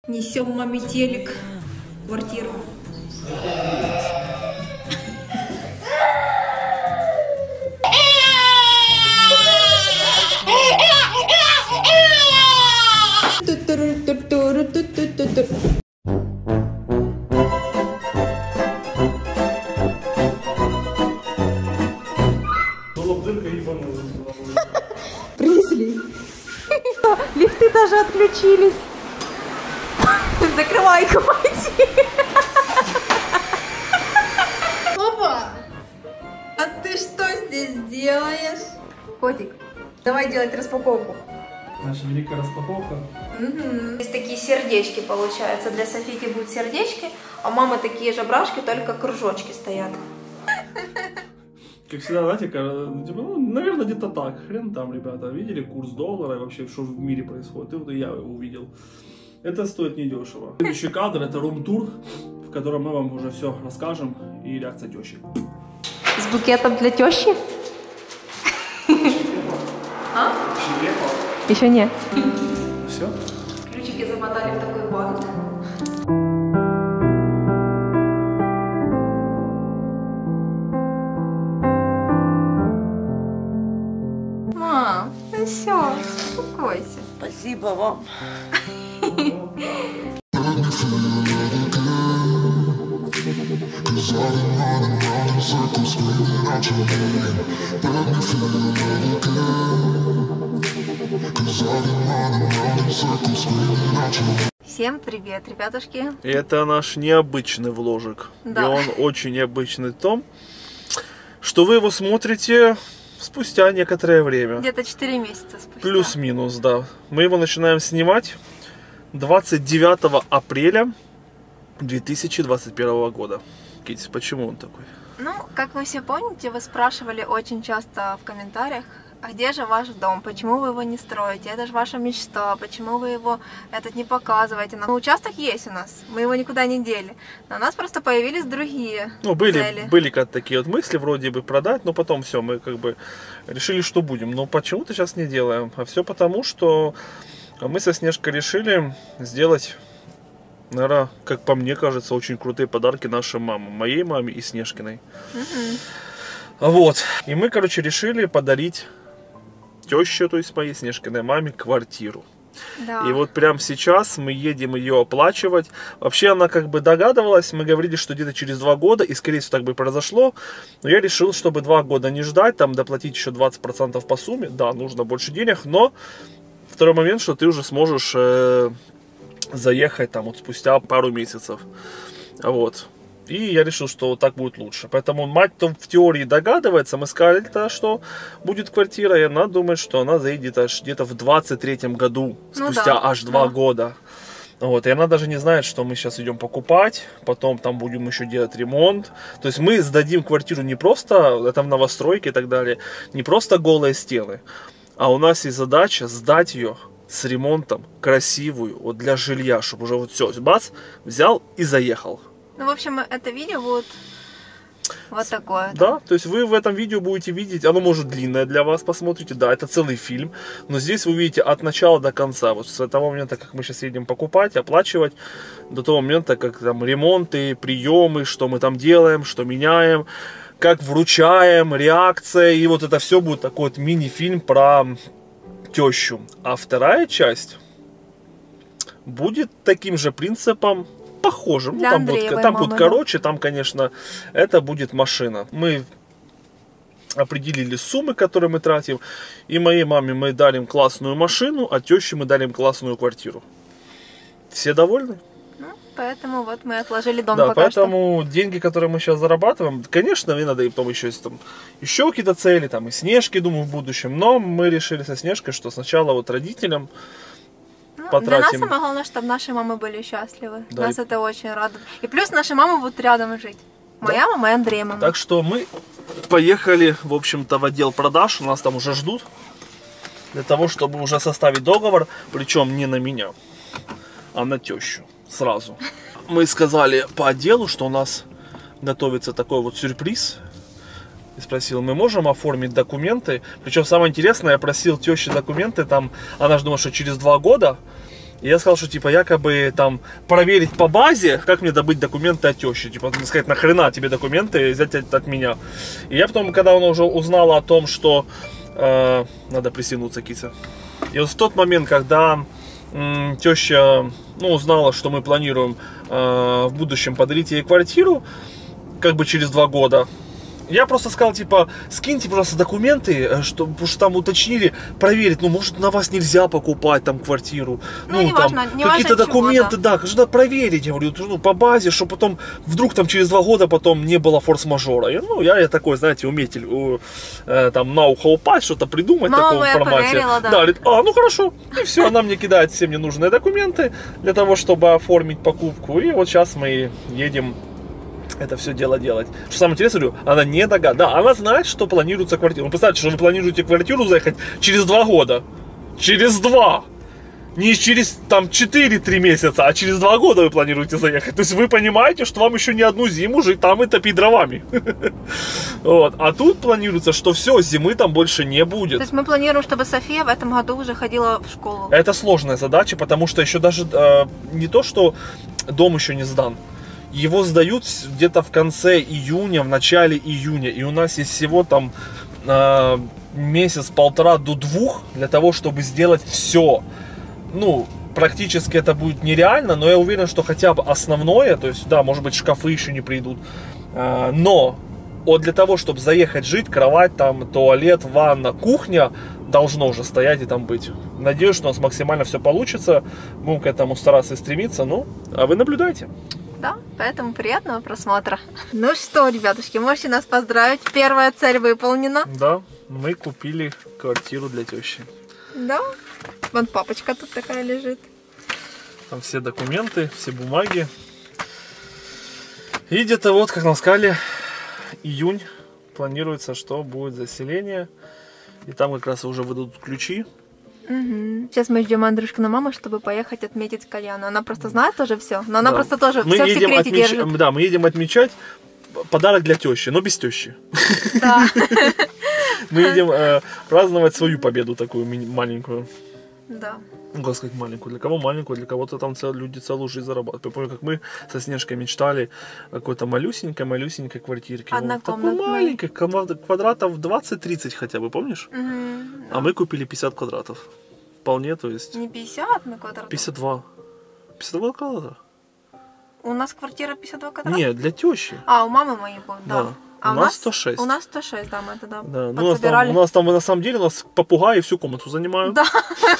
Несем маме телек в квартиру. Принесли. Лифты даже отключились. Закрывай квартиру. Опа! А ты что здесь делаешь? Котик, давай делать распаковку. Наша великая распаковка. Угу. Здесь такие сердечки получаются. Для Софийки будут сердечки, а у мамы такие же брашки, только кружочки стоят. Как всегда, знаете, типа, наверное, где-то так. Хрен там, ребята. Видели курс доллара и вообще, что в мире происходит? И вот я его увидел. Это стоит недешево. Следующий кадр — это рум-тур, в котором мы вам уже все расскажем, и реакция тещи. С букетом для тещи? А? Еще нет. Все? Ключики замотали в такой бант. Мам, ну все, успокойся. Спасибо вам. Всем привет, ребятушки. Это наш необычный вложик. Да. И он очень необычный в том, что вы его смотрите спустя некоторое время. Где-то 4 месяца спустя. Плюс-минус, да. Мы его начинаем снимать 29 апреля 2021 года. Китти, почему он такой? Ну, как вы все помните, вы спрашивали очень часто в комментариях, а где же ваш дом, почему вы его не строите, это же ваша мечта, почему вы его не показываете. Ну, участок есть у нас, мы его никуда не дели, но у нас просто появились другие цели. Были как такие вот мысли, вроде бы продать, но потом все, мы как бы решили, что будем. Но почему-то сейчас не делаем, а все потому, что мы со Снежкой решили сделать, наверное, как по мне кажется, очень крутые подарки нашим мамам, моей маме и Снежкиной. Вот, и мы, короче, решили подарить теще, то есть моей Снежкиной маме, квартиру. Да. И вот прямо сейчас мы едем ее оплачивать. Вообще она как бы догадывалась, мы говорили, что где-то через 2 года, и скорее всего так бы и произошло. Но я решил, чтобы 2 года не ждать, там доплатить еще 20% по сумме. Да, нужно больше денег, но второй момент, что ты уже сможешь заехать там вот спустя пару месяцев. Вот. И я решил, что вот так будет лучше. Поэтому мать-то в теории догадывается. Мы сказали, что будет квартира, и она думает, что она заедет аж где-то в 23-м году, спустя аж 2 года. Вот. И она даже не знает, что мы сейчас идем покупать, потом там будем еще делать ремонт. То есть мы сдадим квартиру не просто, это в новостройке и так далее, не просто голые стены, а у нас есть задача сдать ее с ремонтом, красивую, вот для жилья, чтобы уже вот все, бац, взял и заехал. Ну, в общем, это видео будет вот такое. Да, то есть вы в этом видео будете видеть, оно может длинное для вас, посмотрите, да, это целый фильм, но здесь вы видите от начала до конца, вот с того момента, как мы сейчас едем покупать, оплачивать, до того момента, как там ремонты, приемы, что мы там делаем, что меняем, как вручаем, реакция, и вот это все будет такой вот мини-фильм про тещу. А вторая часть будет таким же принципом, похожим. Для Там будет короче, там, конечно, это будет машина. Мы определили суммы, которые мы тратим, и моей маме мы дарим классную машину, а теще мы дарим классную квартиру. Все довольны? Ну, поэтому вот мы отложили дом да, пока поэтому деньги, которые мы сейчас зарабатываем, конечно, мне надо и потом еще какие-то цели, там и Снежки, думаю, в будущем, но мы решили со Снежкой, что сначала вот родителям потратим. Для нас самое главное, чтобы наши мамы были счастливы. Да, нас это очень радует. И плюс наши мамы будут рядом жить. Моя мама и Андрей мама. Так что мы поехали, в общем-то, в отдел продаж. Нас там уже ждут. Для того, чтобы уже составить договор. Причем не на меня, а на тещу. Сразу. Мы сказали по отделу, что у нас готовится такой вот сюрприз. И спросил, мы можем оформить документы. Причем самое интересное, я просил тещи документы. Там, она же думала, что через 2 года. И я сказал, что типа якобы там проверить по базе, как мне добыть документы от тещи. Типа сказать, нахрена тебе документы взять от меня. И я потом, когда она уже узнала о том, что надо присягнуться, кися. И вот в тот момент, когда теща узнала, что мы планируем в будущем подарить ей квартиру, как бы через 2 года, я просто сказал, типа, скиньте, пожалуйста, документы, потому что там уточнили, проверить, может, на вас нельзя покупать там квартиру. Не там важно, какие-то документы, да, надо проверить, я говорю, по базе, чтобы потом, вдруг там через 2 года потом не было форс-мажора. Я такой, знаете, уметель, там, на ухо упасть, что-то придумать в таком формате. Поверила, да. Говорит, хорошо. И все, она мне кидает все мне нужные документы для того, чтобы оформить покупку. И вот сейчас мы едем это все дело делать. Что самое интересное, говорю, она не догадывается. Да, она знает, что планируется квартира. Ну, представьте, что вы планируете квартиру заехать через 2 года. Через 2. Не через там 4-3 месяца, а через 2 года вы планируете заехать. То есть вы понимаете, что вам еще не одну зиму жить там и топить дровами. Вот. А тут планируется, что все, зимы там больше не будет. То есть мы планируем, чтобы София в этом году уже ходила в школу. Это сложная задача, потому что еще даже не то, что дом еще не сдан. Его сдают где-то в конце июня, в начале июня. И у нас есть всего там месяц-полтора до 2 для того, чтобы сделать все. Практически это будет нереально, но я уверен, что хотя бы основное, то есть, да, может быть, шкафы еще не придут. Но для того, чтобы заехать жить, кровать, там, туалет, ванна, кухня должно уже стоять и там быть. Надеюсь, что у нас максимально все получится. Будем к этому стараться и стремиться. А вы наблюдайте. Да, поэтому приятного просмотра. Ну что, ребятушки, можете нас поздравить. Первая цель выполнена. Да, мы купили квартиру для тещи. Да, вон папочка тут такая лежит. Там все документы, все бумаги. И где-то вот, как нам сказали, июнь планируется, что будет заселение. И там как раз уже выдадут ключи. Угу. Сейчас мы ждем Андрюшкину маму, чтобы поехать отметить кальяну. Она просто знает тоже все, но она просто тоже все в секрете держит. Да, мы едем отмечать подарок для тещи, но без тещи. Да. Мы едем праздновать свою победу такую маленькую. Да. Как сказать маленькую? Для кого маленькую? Для кого-то там люди целую жизнь зарабатывают. Я помню, как мы со Снежкой мечтали о какой-то малюсенькой квартирке. Однокомнатной. Такой маленькой, квадратов 20-30 хотя бы, помнишь? Угу. А мы купили 50 квадратов. Вполне, то есть... Не 50 на квадрат? 52. 52 квадрата. У нас квартира 52 квадрата? Нет, для тещи. А, у мамы моей будет, да. А у нас 106. У нас 106, да, мы это, да, да. У нас там на самом деле попугаи всю комнату занимают. Да.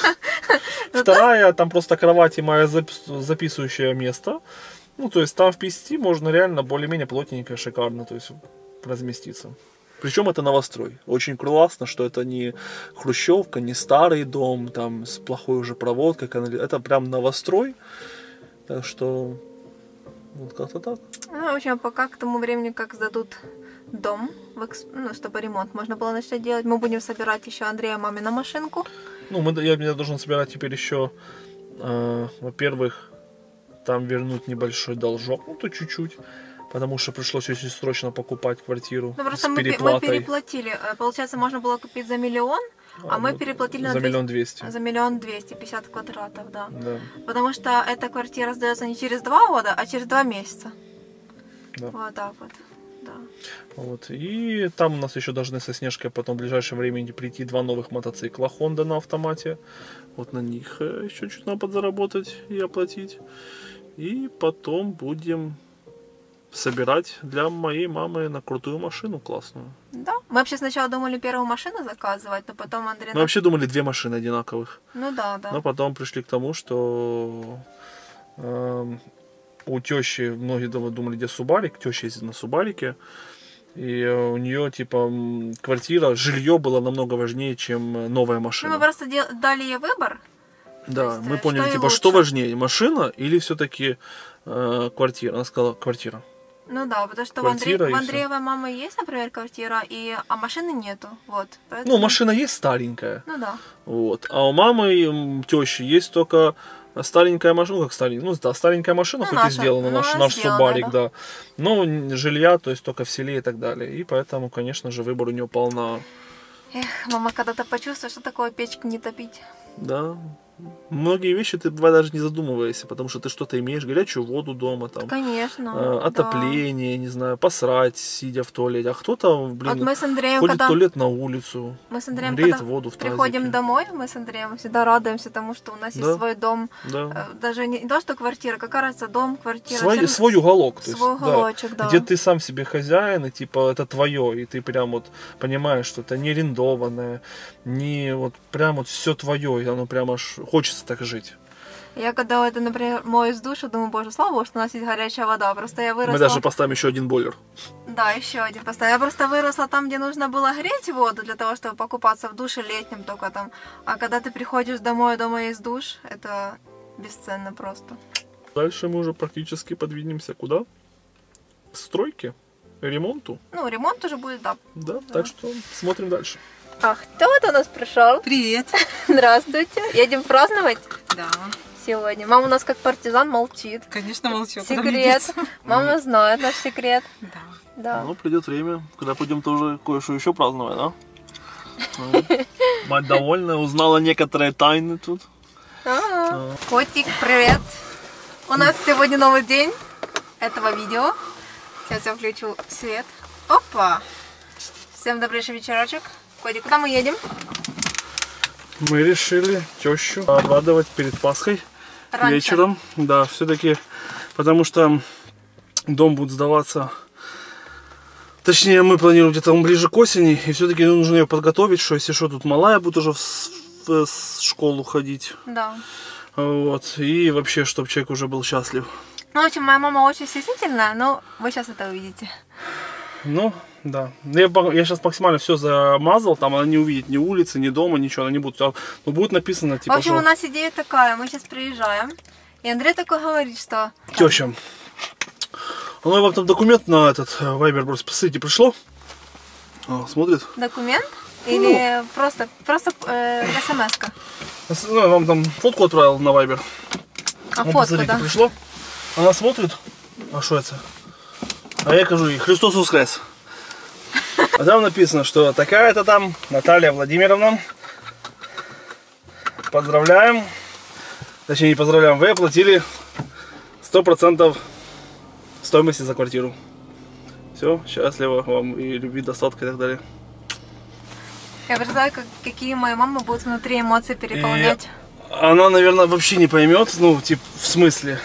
Вторая, там просто кровать и мое записывающее место. То есть там в 50 можно реально более-менее плотненько, шикарно, то есть разместиться. Причем это новострой. Очень классно, что это не хрущевка, не старый дом, там с плохой уже проводкой. Это прям новострой. Так что вот как-то так. В общем, пока к тому времени, как сдадут дом, чтобы ремонт можно было начать делать, мы будем собирать еще Андрея мамину машинку. Я должен собирать теперь еще, во-первых, там вернуть небольшой должок, то чуть-чуть. Потому что пришлось очень срочно покупать квартиру просто с мы переплатили. Получается, можно было купить за 1 миллион, а мы переплатили за 1 200 000. За 1 200 000, 50 квадратов, да. Потому что эта квартира сдается не через 2 года, а через 2 месяца. Да. Вот так вот. Да. Вот. И там у нас еще должны со Снежкой потом в ближайшем времени прийти 2 новых мотоцикла Honda на автомате. Вот на них еще чуть надо подзаработать и оплатить. И потом будем собирать для моей мамы на крутую машину классную. Да. Мы вообще сначала думали первую машину заказывать, но потом Андрей... Мы вообще думали 2 машины одинаковых. Да. Но потом пришли к тому, что у тещи, многие думали, где Субарик, теща ездит на Субарике, и у нее, квартира, жилье было намного важнее, чем новая машина. Мы просто дали ей выбор. Да, мы поняли, что важнее, машина или все-таки квартира? Она сказала, квартира. Да, потому что у Андреевой мамы есть, например, квартира, а машины нету. Вот, поэтому... машина есть старенькая. Да. Вот. А у мамы, тещи, есть только старенькая машина, как старенькая, старенькая машина, хоть и сделана, наш Субарик, да. Но жилья, то есть только в селе и так далее. И поэтому, конечно же, выбор у нее пал на... Эх, мама когда-то почувствует, что такое печку не топить. Да. Многие вещи ты бывает даже не задумываешься, потому что ты что-то имеешь, горячую воду дома, там, Конечно, отопление, не знаю, посрать, сидя в туалете. А кто-то, блин, вот мы с Андреем, ходит в когда... туалет на улицу, Мы с Андреем, греет когда воду в тазике. приходим домой, мы с Андреем всегда радуемся тому, что у нас есть свой дом. Да. Даже не то, что квартира, какая разница, дом, квартира. Свой уголок. То Свой есть, уголочек, да. Где ты сам себе хозяин, и типа это твое, и ты прям вот понимаешь, что это не арендованное, не вот прям вот все твое, и оно прям аж хочется так жить. Я когда это, например, моюсь в душу, думаю, боже, слава богу, что у нас есть горячая вода. Просто я выросла... Мы даже поставим еще один бойлер. Да, еще один поставим. Я просто выросла там, где нужно было греть воду для того, чтобы покупаться в душе летнем только там. А когда ты приходишь домой, дома есть душ, это бесценно просто. Дальше мы уже практически подвинемся куда? К стройке, ремонту. Ну, ремонт уже будет, да. Да, так что смотрим дальше. А кто это у нас пришел? Привет. Здравствуйте. Едем праздновать Да, сегодня. Мама у нас как партизан молчит. конечно, молчу. Куда мне Секрет. деться? Мама знает наш секрет. Да. Да. Ну, придет время, когда пойдем тоже кое-что еще праздновать, да? Мать довольная, узнала некоторые тайны тут. Котик, привет. У нас сегодня новый день этого видео. Сейчас я включу свет. Опа. Всем добрейший вечерочек. Котик, куда мы едем? Мы решили тещу обрадовать перед Пасхой Раньше. вечером. Да, все-таки, потому что дом будет сдаваться. Точнее, мы планируем где-то ближе к осени, и все-таки нужно ее подготовить, что если что, тут малая будет уже в школу ходить. Да. Вот, и вообще, чтобы человек уже был счастлив. Ну, в общем, моя мама очень стеснительная, но вы сейчас это увидите. Ну, да. Я сейчас максимально все замазал, там она не увидит ни улицы, ни дома, ничего, она не будет. Но будет написано, типа, В общем, что... у нас идея такая, мы сейчас приезжаем, и Андрей такой говорит, что... Теща, ну и вам там документ на этот Viber брось, посмотрите, пришло? Смотрит? Документ? Или просто смс-ка? Ну, я вам там фотку отправил на Viber. А Ну, фотку, посмотрите, да? пришло? Она смотрит, а что это? А я кажу ей, Христос воскрес. А там написано, что такая-то там Наталья Владимировна. Поздравляем. Точнее, не поздравляем, вы оплатили 100% стоимости за квартиру. Все, счастливо вам и любви, достатка и так далее. Я представляю, какие мои мамы будут внутри эмоции переполнять. И она, наверное, вообще не поймет, ну, типа, в смысле.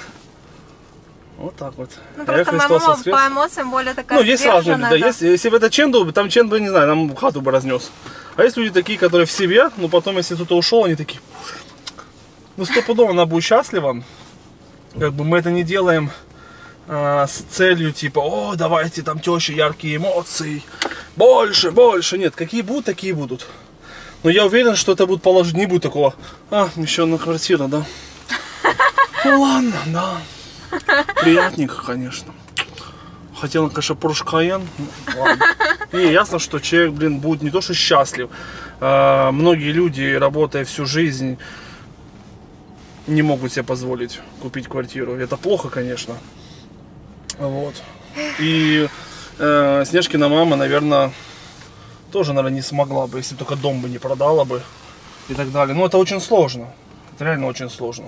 Вот так вот. Ну, просто моя мама воскрес. по эмоциям более такая Ну, есть разные люди, да. да. Если бы это Чен был, там Чен бы, не знаю, нам хату бы разнес. А есть люди такие, которые в себе, но потом, если кто-то ушел, они такие... Ну, стопудово она будет счастлива. Как бы мы это не делаем с целью, типа, о, давайте там теща, яркие эмоции, больше, больше. Нет, какие будут, такие будут. Но я уверен, что это будет положить, не будет такого, еще одна квартира, да. Ну, ладно, да. Приятненько, конечно. Хотел, конечно, Porsche Cayenne. Ладно. И ясно, что человек, блин, будет не то что счастлив. Многие люди, работая всю жизнь, не могут себе позволить купить квартиру. Это плохо, конечно. Вот. И Снежкина мама, наверное, тоже, наверное, не смогла бы, если только дом бы не продала бы и так далее. Но это очень сложно. Это реально очень сложно.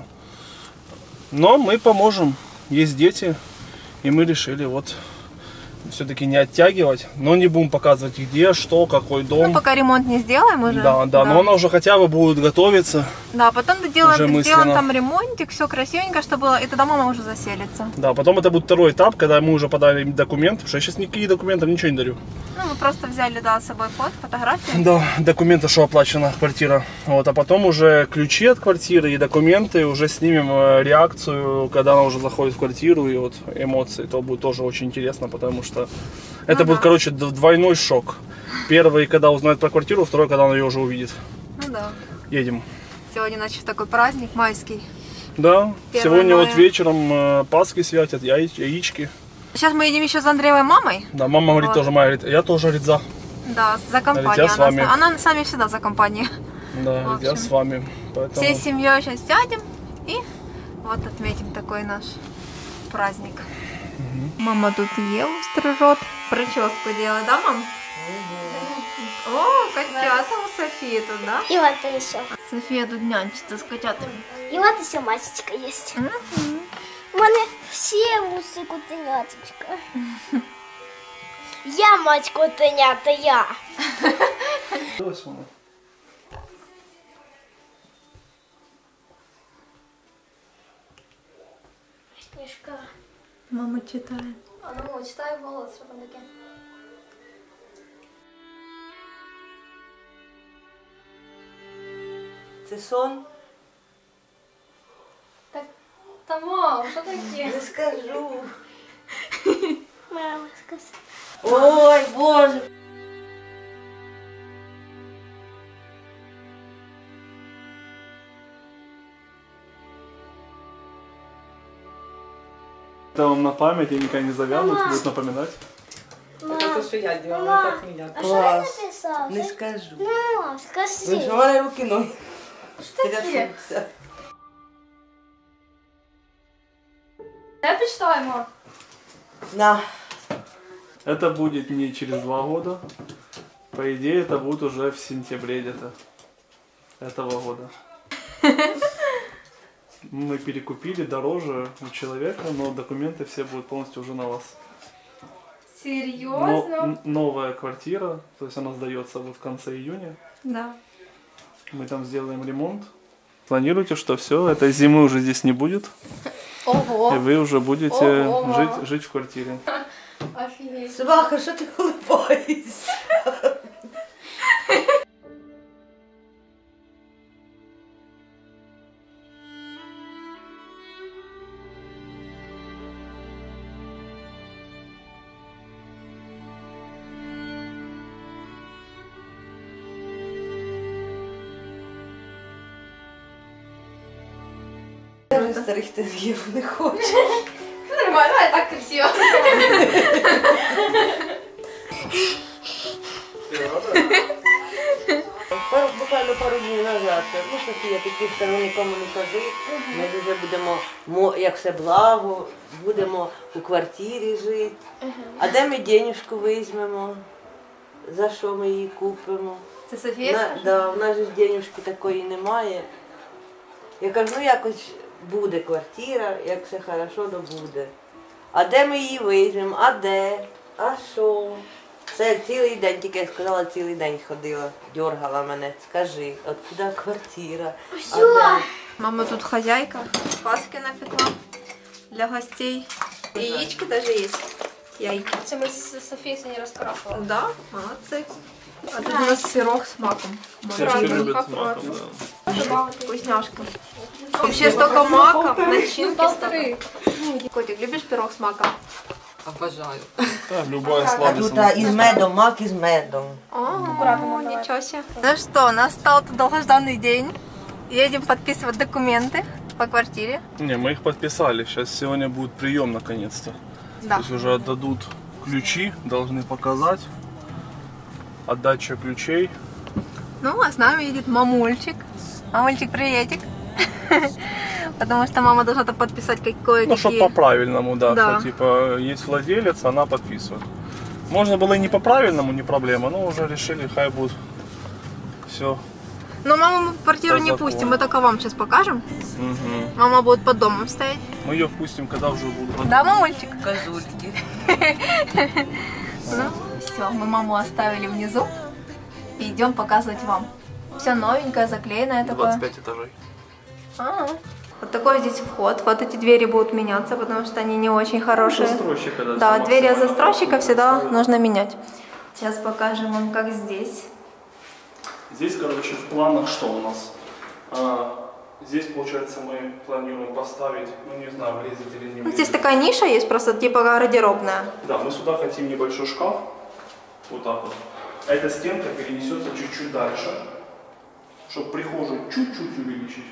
Но мы поможем. Есть дети, и мы решили вот все-таки не оттягивать, но не будем показывать где, что, какой дом. Ну, пока ремонт не сделаем уже. Да, но она уже хотя бы будет готовиться. Да, потом сделаем там ремонтик, все красивенько, чтобы было, и тогда мама уже заселится. Да, потом это будет второй этап, когда мы уже подали документ, потому что я сейчас никаких документов, ничего не дарю. Ну, мы просто взяли, да, с собой фотографии. Да, документы, что оплачена квартира. Вот, а потом уже ключи от квартиры и документы, уже снимем реакцию, когда она уже заходит в квартиру, и вот эмоции. Это будет тоже очень интересно, потому что это будет, короче, двойной шок. Первый, когда узнает про квартиру, второй, когда она ее уже увидит. Ну да. Едем. Сегодня, значит, такой праздник майский. Да, 1 сегодня мая. вот вечером Пасхи святят, яички. Сейчас мы едем еще с Андреевой мамой. Да, мама говорит Вот. тоже, говорит, я тоже, говорит, за. Да, за компанию. Я с вами. Она с нами всегда за компанию. Да, В я общем, с вами. Поэтому... Всей семьей сейчас сядем и вот отметим такой наш праздник. Мама тут Еву стрижет, прическу делает, да, мам? О, котята у Софии тут, да? И вот еще. Софія тут нянчиться з котятами. І от ось масечка є. У мене всі вуси котеняточка. Я мать котенята, я. Ось воно. Книжка. Мама читає. А ну, читай голос, що там таке. Це сон? Так, та мам, що таке? Не скажу. Мама, скажи. Ой, Боже. Это вам на память, я никогда не завянут, будет напоминать. Это то, что я делала, Мама, так меня. а що я написав? Не скажу. Мам, Ви скажи. ж у мене руки ноги. Що таке? Трясуться. Я почитаємо. На. Это будет не через 2 года. По идее, это будет уже в сентябре где-то этого года. Мы перекупили дороже у человека, но документы все будут полностью уже на вас. Серйозно? Новая квартира, то есть она сдается вот в конце июня. Да. Мы там сделаем ремонт. Планируйте, что все, этой зимы уже здесь не будет. Ого. И вы уже будете Ого, мама. жить в квартире. Офігеть. Собака, що ти улыбаєшся? Я вже старих тезгів не хочу. Нормально, а так красиво. Буквально пару днів назад, ну Софія, такі сторони нікому не кажи, ми вже будемо, як все благо, будемо у квартирі жити. А де ми денежку візьмемо? За що ми її купимо? Це Софія? Да, у нас же ж денежки такої немає. Я кажу, ну якось буде квартира, як все хорошо, то буде. А де ми її візьмемо? А де? А що? Це цілий день, тільки я сказала, цілий день ходила, дергала мене. Скажи, откуда квартира? А де? Мама тут хозяйка. Паски напекла для гостей. Яички даже есть. Яйки. Це ми з Софією сьогодні розкрашували. Да, молодцы. А тут у нас сырок с маком. Девочки любят с маком, да. Вкусняшка. Вообще столько мака, начинки столько. Котик, любишь пирог с маком? Обожаю. Да, любая А сладость. тут із медом, мак із медом. О, ничего себе. Ну что, настал тот долгожданный день. Едем подписывать документы по квартире. Не, мы их подписали. Сейчас сегодня будет прием наконец-то. То Да. есть уже отдадут ключи, должны показать. Отдача ключей. Ну, а с нами едет мамульчик. Мамульчик, приветик. Потому что мама должна там подписать Ну, кое-какие... чтобы по-правильному, да. Да. Что, типа, есть владелец, она подписывает. Можно было и не по-правильному, не проблема, но уже решили, хай будет все. Но маму мы в квартиру По не закону. пустим, мы только вам сейчас покажем. Угу. Мама будет под домом стоять. Мы ее впустим, когда уже будут. Да, мамульчик? Козульки. Ну, все, мы маму оставили внизу. И идем показывать вам. Все новенькое, заклеенное такое. 25 этажей. Ага. Вот такой здесь вход. Вот эти двери будут меняться, потому что они не очень хорошие. Застройщика, да. Да, сама двери от собой. застройщика всегда нужно менять. Сейчас покажем вам, как здесь. Здесь, короче, в планах что у нас? Здесь, получается, мы планируем поставить, ну не знаю, влезет или не Ну, влезет. здесь такая ниша есть, просто типа гардеробная. Да, мы сюда хотим небольшой шкаф. Вот так вот. А эта стенка перенесется чуть-чуть дальше, чтобы прихожую чуть-чуть увеличить.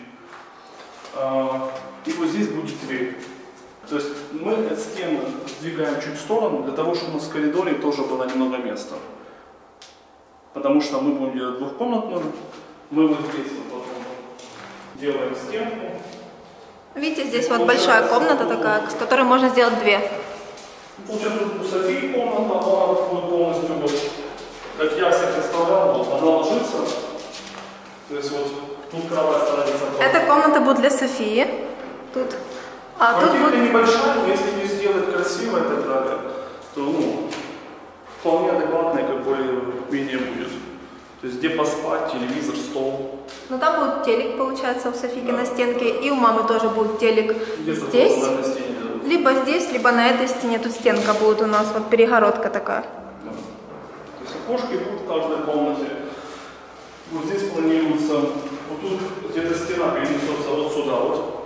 И вот здесь будет дверь. То есть мы от стены сдвигаем чуть в сторону, для того, чтобы у нас в коридоре тоже было немного места. Потому что мы будем делать двухкомнатную, мы вот здесь вот потом делаем стенку. Видите, здесь вот большая комната такая, с которой можно сделать две. Получается, тут у Софии комната, она будет полностью, вот, как я себе представлял, вот, она ложится. То есть вот Тут кровать становится. Эта комната будет для Софии. Тут. А тут Квартирка будет... небольшая, но если ее сделать красиво и так далее, то ну, вполне адекватная, как более-менее будет. То есть где поспать, телевизор, стол. Ну там будет телек, получается, у Софики на стенке. И у мамы тоже будет телек Где-то здесь. на стене, да. Либо здесь, либо на этой стене. Тут стенка будет у нас, вот перегородка такая. Да. То есть окошки будут в каждой комнате. Вот здесь планируется, вот тут где-то стена перенесется вот сюда вот.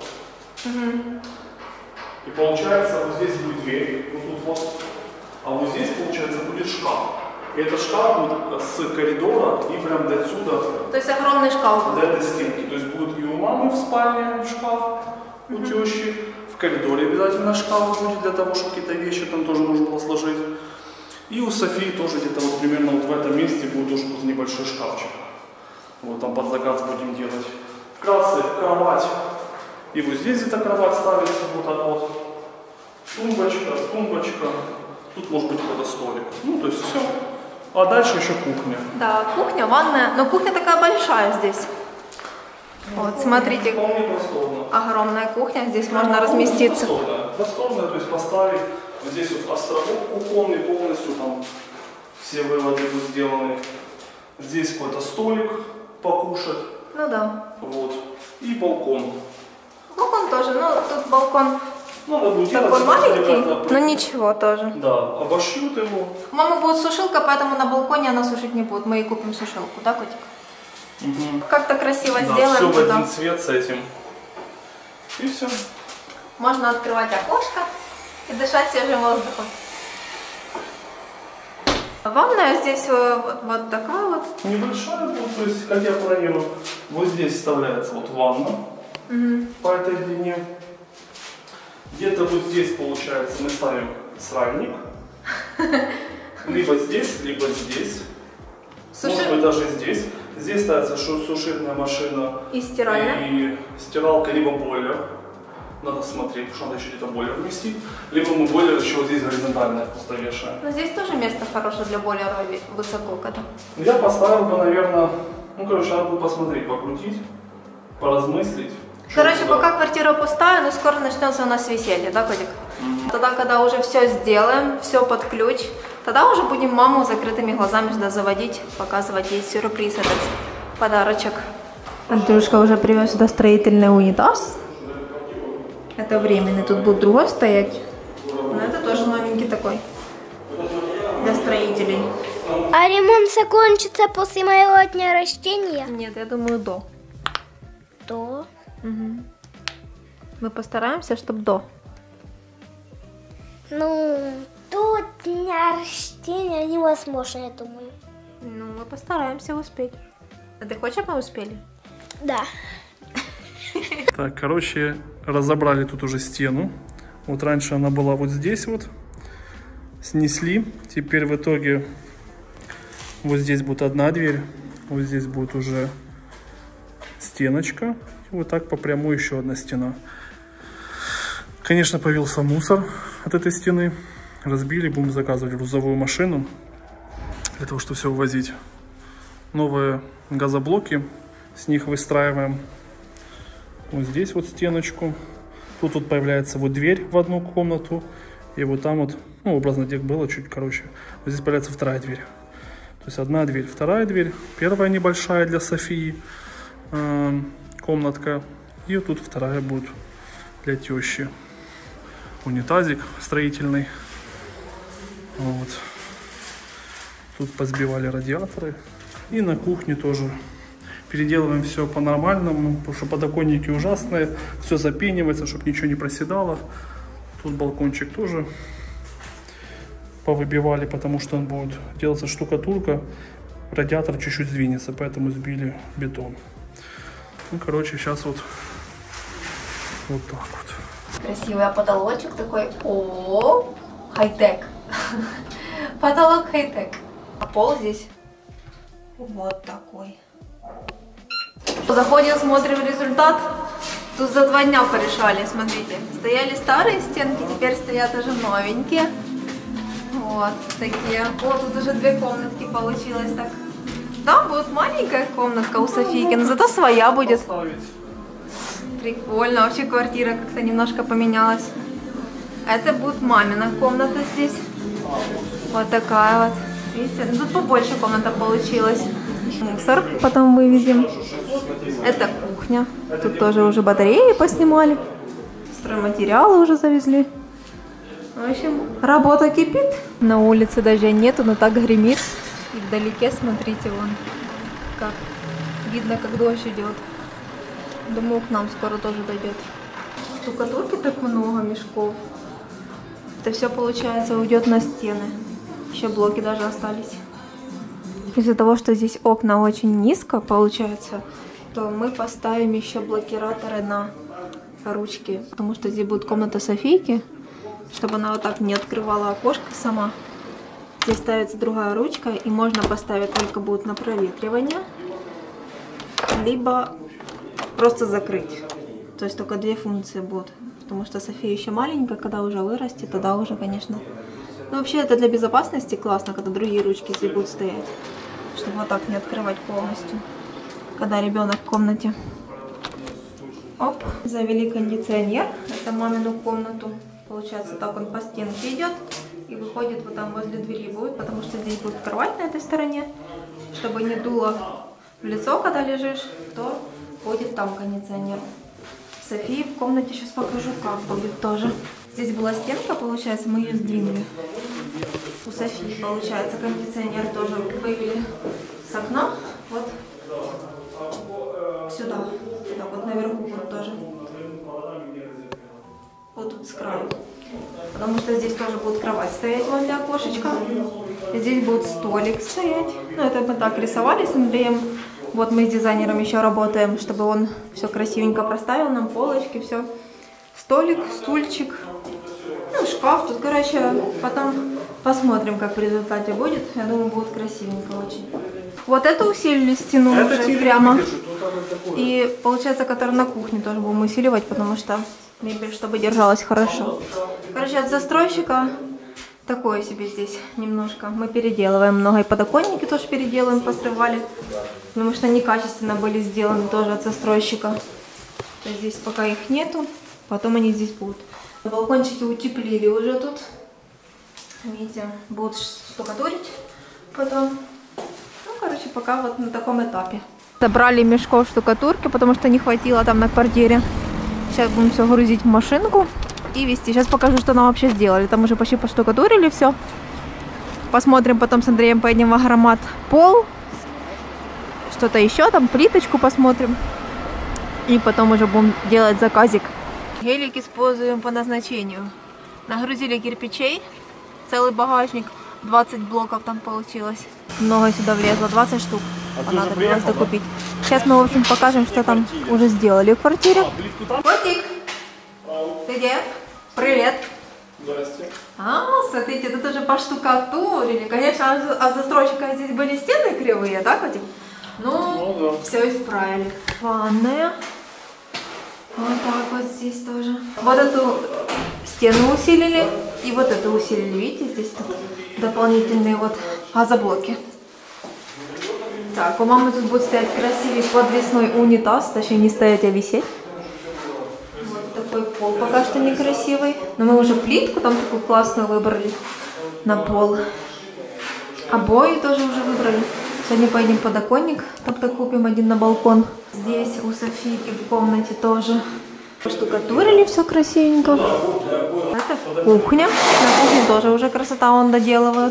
И получается, вот здесь будет дверь, вот тут вот. А вот здесь, получается, будет шкаф. И этот шкаф будет с коридора и прям до отсюда. То есть огромный шкаф. До этой стенки. То есть будет и у мамы в спальне шкаф, у тещи. В коридоре обязательно шкаф будет для того, чтобы какие-то вещи там тоже можно было сложить. И у Софии тоже где-то вот примерно вот в этом месте будет тоже небольшой шкафчик. Вот там под заказ будем делать. Вкратце, кровать. И вот здесь где-то кровать ставится вот так вот. Тумбочка, тумбочка. Тут может быть какой-то столик. Ну, то есть все. А дальше еще кухня. Да, кухня, ванная. Но кухня такая большая здесь. Вот, смотрите. Вполне просторно. Огромная кухня, здесь можно разместиться. Просторная, то есть поставить. Вот здесь вот островок кухонный полностью, там все выводы будут сделаны. Здесь какой-то столик покушать. Ну да. Вот. И балкон. Балкон тоже, ну тут балкон Надо будет такой делать, маленький, но ничего тоже. Да, обошьют его. У мамы будет сушилка, поэтому на балконе она сушить не будет. Мы ей купим сушилку, да, котик? Угу. Как-то красиво Да, сделаем все в туда. один цвет с этим. И все. Можно открывать окошко и дышать свежим воздухом. Ванная здесь вот такая вот. Небольшая будет, то есть, как я планирую, вот здесь вставляется вот ванна по этой длине. Где-то вот здесь, получается, мы ставим сральник. Либо здесь, либо здесь. Может быть, даже здесь. Здесь ставится сушильная машина И стиральная. и стиралка, либо бойлер. Надо смотреть, потому что надо еще где-то бойлер вместить. Либо мы бойлер еще вот здесь горизонтально просто вешаем. Но здесь тоже место хорошее для бойлера высоко, когда. Я поставил бы, наверное, ну, короче, надо будет посмотреть, покрутить, поразмыслить. Короче, пока квартира пустая, но скоро начнется у нас веселье, да, котик? Тогда, когда уже все сделаем, все под ключ, тогда уже будем маму закрытыми глазами сюда заводить, показывать ей сюрприз, этот подарочек. Андрюшка уже привез сюда строительный унитаз. Это временный, тут будет другой стоять. Но это тоже новенький такой, для строителей. А ремонт закончится после моего дня рождения? Нет, я думаю, до. То. Угу. Мы постараемся, чтобы до. Ну, до дня рождения невозможно, я думаю. Ну, мы постараемся успеть. А ты хочешь, чтобы мы успели? Да. Так, короче, разобрали тут уже стену. Вот раньше она была вот здесь вот. Снесли. Теперь в итоге вот здесь будет одна дверь. Вот здесь будет уже стеночка. И вот так по прямой еще одна стена. Конечно, появился мусор от этой стены. Разбили, будем заказывать грузовую машину для того, чтобы все увозить. Новые газоблоки. С них выстраиваем вот здесь вот стеночку. Тут вот появляется вот дверь в одну комнату. И вот там вот, ну, образно, где было чуть короче. Вот здесь появляется вторая дверь. То есть одна дверь, вторая дверь. Первая небольшая для Софии комнатка. И вот тут вторая будет для тещи. Унитазик строительный. Вот. Тут позбивали радиаторы. И на кухне тоже переделываем все по-нормальному, потому что подоконники ужасные, все запенивается, чтобы ничего не проседало. Тут балкончик тоже повыбивали, потому что он будет делаться штукатурка, радиатор чуть-чуть сдвинется, поэтому сбили бетон. Ну, короче, сейчас вот так вот. Красивый потолочек такой. О, хай-тек. Потолок хай-тек. А пол здесь вот такой. Заходим, смотрим результат. Тут за 2 дня порешали, смотрите. Стояли старые стенки, теперь стоят уже новенькие. Вот такие. Вот тут уже 2 комнатки получилось так. Да, будет маленькая комнатка у Софийки, но зато своя будет. Прикольно, вообще квартира как-то немножко поменялась. Это будет мамина комната здесь. Вот такая вот. Видите, ну, тут побольше комната получилась. Мусор потом вывезем. Это кухня. Тут тоже уже батареи поснимали. Стройматериалы уже завезли. В общем, работа кипит. На улице дождя нету, но так гремит. И вдалеке, смотрите, вон, как видно, как дождь идет. Думаю, к нам скоро тоже дойдет. Штукатурки так много, мешков. Это все, получается, уйдет на стены. Еще блоки даже остались. Из-за того, что здесь окна очень низко, получается, то мы поставим еще блокираторы на ручки. Потому что здесь будет комната Софийки, чтобы она вот так не открывала окошко сама. Здесь ставится другая ручка, и можно поставить только будет на проветривание, либо просто закрыть. То есть только две функции будут. Потому что София еще маленькая, когда уже вырастет, тогда уже, конечно. Но вообще это для безопасности классно, когда другие ручки здесь будут стоять. Чтобы вот так не открывать полностью, когда ребенок в комнате. Оп, завели кондиционер. Это мамину комнату. Получается, так он по стенке идет и выходит вот там возле двери будет, потому что здесь будет кровать на этой стороне. Чтобы не дуло в лицо, когда лежишь, то будет там кондиционер. Софии в комнате сейчас покажу, как будет тоже. Здесь была стенка, получается, мы ее сдвинули. У Софии, получается, кондиционер тоже вывели с окна. Вот сюда. Так вот наверху вот тоже. Вот тут с краю. Потому что здесь тоже будет кровать стоять возле окошечка. Здесь будет столик стоять. Ну, это мы так рисовали с Андреем. Вот мы с дизайнером еще работаем, чтобы он все красивенько проставил нам, полочки, все. Столик, стульчик, ну, шкаф. Тут, короче, потом посмотрим, как в результате будет. Я думаю, будет красивенько очень. Вот это усилили стену это уже прямо. И получается, который на кухне тоже будем усиливать, потому что мебель, чтобы держалась хорошо. Короче, от застройщика такое себе здесь немножко. Мы переделываем много. И подоконники тоже переделываем, посрывали. Потому что некачественно были сделаны тоже от застройщика. То есть здесь пока их нету. Потом они здесь будут. Балкончики утеплили уже тут. Видите, будут штукатурить потом. Ну, короче, пока вот на таком этапе. Собрали мешков штукатурки, потому что не хватило там на квартире. Сейчас будем все грузить в машинку и везти. Сейчас покажу, что нам вообще сделали. Там уже почти поштукатурили все. Посмотрим, потом с Андреем поедем в Агромат пол. Что-то еще, там плиточку посмотрим. И потом уже будем делать заказик. Гелик используем по назначению. Нагрузили кирпичей. Целый багажник. 20 блоков там получилось. Много сюда влезло, 20 штук. Понадобилось докупить. Сейчас мы, в общем, покажем, что там уже сделали в квартире. Котик! Ты где? Привет! Здрасте. Смотрите, тут уже поштукатурили. Конечно, от застройщика здесь были стены кривые, да, котик? Ну да. Все исправили. Ванная. Вот так вот здесь тоже. Вот эту стену усилили и вот эту усилили. Видите, здесь тут дополнительные вот газоблоки. Так, у мамы тут будет стоять красивый подвесной унитаз. Точнее, не стоять, а висеть. Вот такой пол пока что некрасивый. Но мы уже плитку там такую классную выбрали на пол. Обои тоже уже выбрали. Сегодня поедем подоконник, там-то купим один на балкон. Здесь у Софийки в комнате тоже штукатурили все красивенько. Это кухня. На кухне тоже уже красота он доделывает.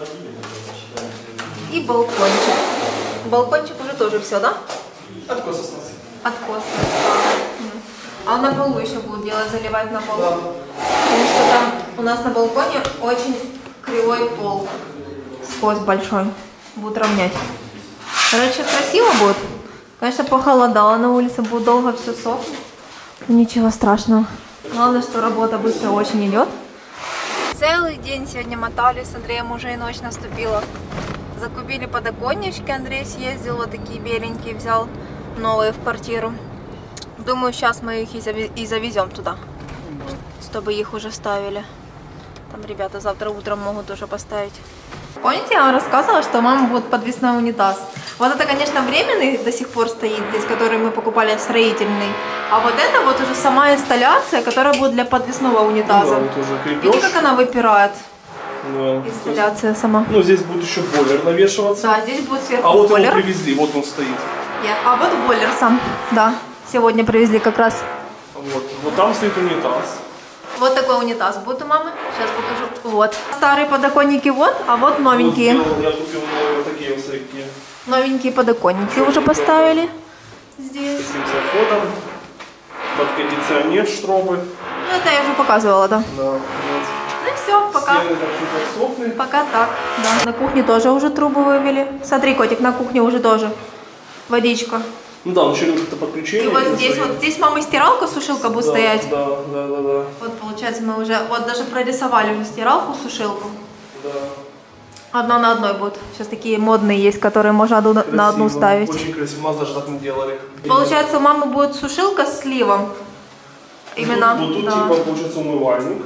И балкончик. Балкончик уже тоже все, да? Откос остался. Откос. А на полу еще будут делать, заливать на полу. Потому что там у нас на балконе очень кривой пол. Скос большой. Будут равнять. Короче, красиво будет. Конечно, похолодало на улице, будет долго все сохнуть. Ничего страшного. Главное, что работа быстро очень идет. Целый день сегодня мотали с Андреем, уже и ночь наступила. Закупили подоконнички, Андрей съездил, вот такие беленькие взял, новые в квартиру. Думаю, сейчас мы их и завезем туда, чтобы их уже ставили. Там ребята завтра утром могут уже поставить. Помните, я вам рассказывала, что у мамы будет подвесной унитаз? Вот это, конечно, временный до сих пор стоит здесь, который мы покупали строительный. А вот это вот уже сама инсталляция, которая будет для подвесного унитаза. Да, вот уже крепеж. Видите, как она выпирает? Да. Инсталляция сама. Ну, здесь будет еще бойлер навешиваться. Да, здесь будет сверху А вот бойлер. его привезли, вот он стоит. А вот бойлер сам, да. Сегодня привезли как раз. Вот там стоит унитаз. Вот такой унитаз будет у мамы. Сейчас покажу. Вот. Старые подоконники вот, а вот новенькие. Вот я купил новые вот такие вот всякие. Новенькие подоконники уже поставили здесь. С таким заходом. Под кондиционер штробы. Ну, это я уже показывала, да. Да, вот. Ну все, пока. Стены так чуть подсохли. Пока так, да. На кухне тоже уже трубы вывели. Смотри, котик, на кухне уже тоже водичка. Ну да, еще какое-то подключение. И вот здесь мама стиралка, сушилка будет стоять. Да. Вот получается мы уже, вот даже прорисовали уже стиралку, сушилку. Да. Одна на одной будет. Сейчас такие модные есть, которые можно одну на одну ставить. Очень красиво, у нас даже так не делали. Получается, у мамы будет сушилка с сливом. Именно. Вот тут да. типа получается умывальник.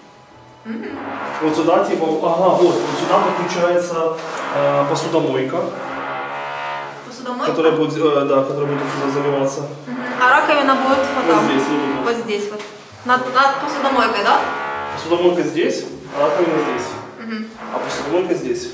Вот сюда типа, вот сюда подключается посудомойка. Посудомойка? Которая будет отсюда заливаться. А раковина будет вот там. Здесь, Вот здесь вот. Над посудомойкой, да? Посудомойка здесь, а раковина здесь. А посудомойка здесь.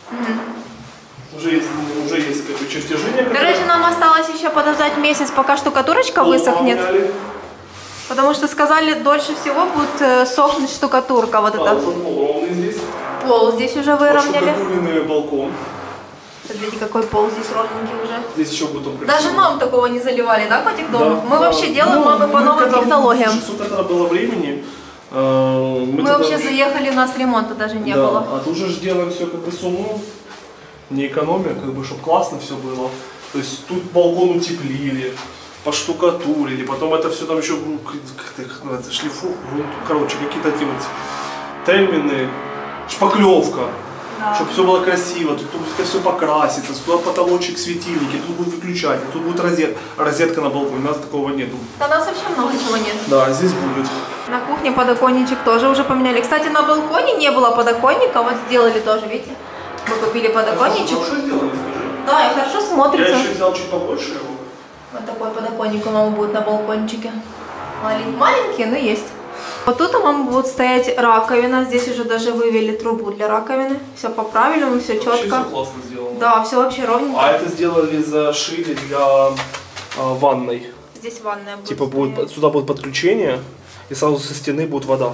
Уже есть как бы чертежи. Короче, нам осталось еще подождать месяц, пока штукатурочка высохнет. Потому что сказали, дольше всего будет сохнуть штукатурка. Вот это. Пол ровный здесь. Пол здесь уже выровняли. Штукатурный балкон. Смотрите, какой пол здесь ровненький уже. Здесь еще будет он Даже нам такого не заливали, да, котик, дома? Да, Мы вообще делаем мамы по новым технологиям. Когда было времени, мы вообще заехали, у нас ремонта даже не было. А тут же делаем все как бы с умом, не экономия, как бы, чтобы классно все было. То есть тут балкон утеплили, поштукатурили, потом это все там еще, как называется, шлифовка, короче, какие-то эти вот термины, шпаклевка. Да. Чтобы все было красиво, тут это все покрасится, тут потолочек, светильники, тут будет выключатель, тут будет розетка на балконе, у нас такого нету. Да, у нас вообще много чего нет. Да, здесь будет. На кухне подоконничек тоже уже поменяли. Кстати, на балконе не было подоконника, вот сделали тоже, видите? Мы купили подоконничек. Хорошо сделали, скажи. Да, и хорошо смотрится. Я еще взял чуть побольше его. Вот такой подоконник у мамы будет на балкончике. Маленькие, но есть. Вот тут у мамы будет стоять раковина. Здесь уже даже вывели трубу для раковины. Все по-правильному, все четко. Все классно сделано. Да, все вообще ровненько. А это сделали, зашили для ванной. Здесь ванная будет. Типа сюда будет подключение, и сразу со стены будет вода.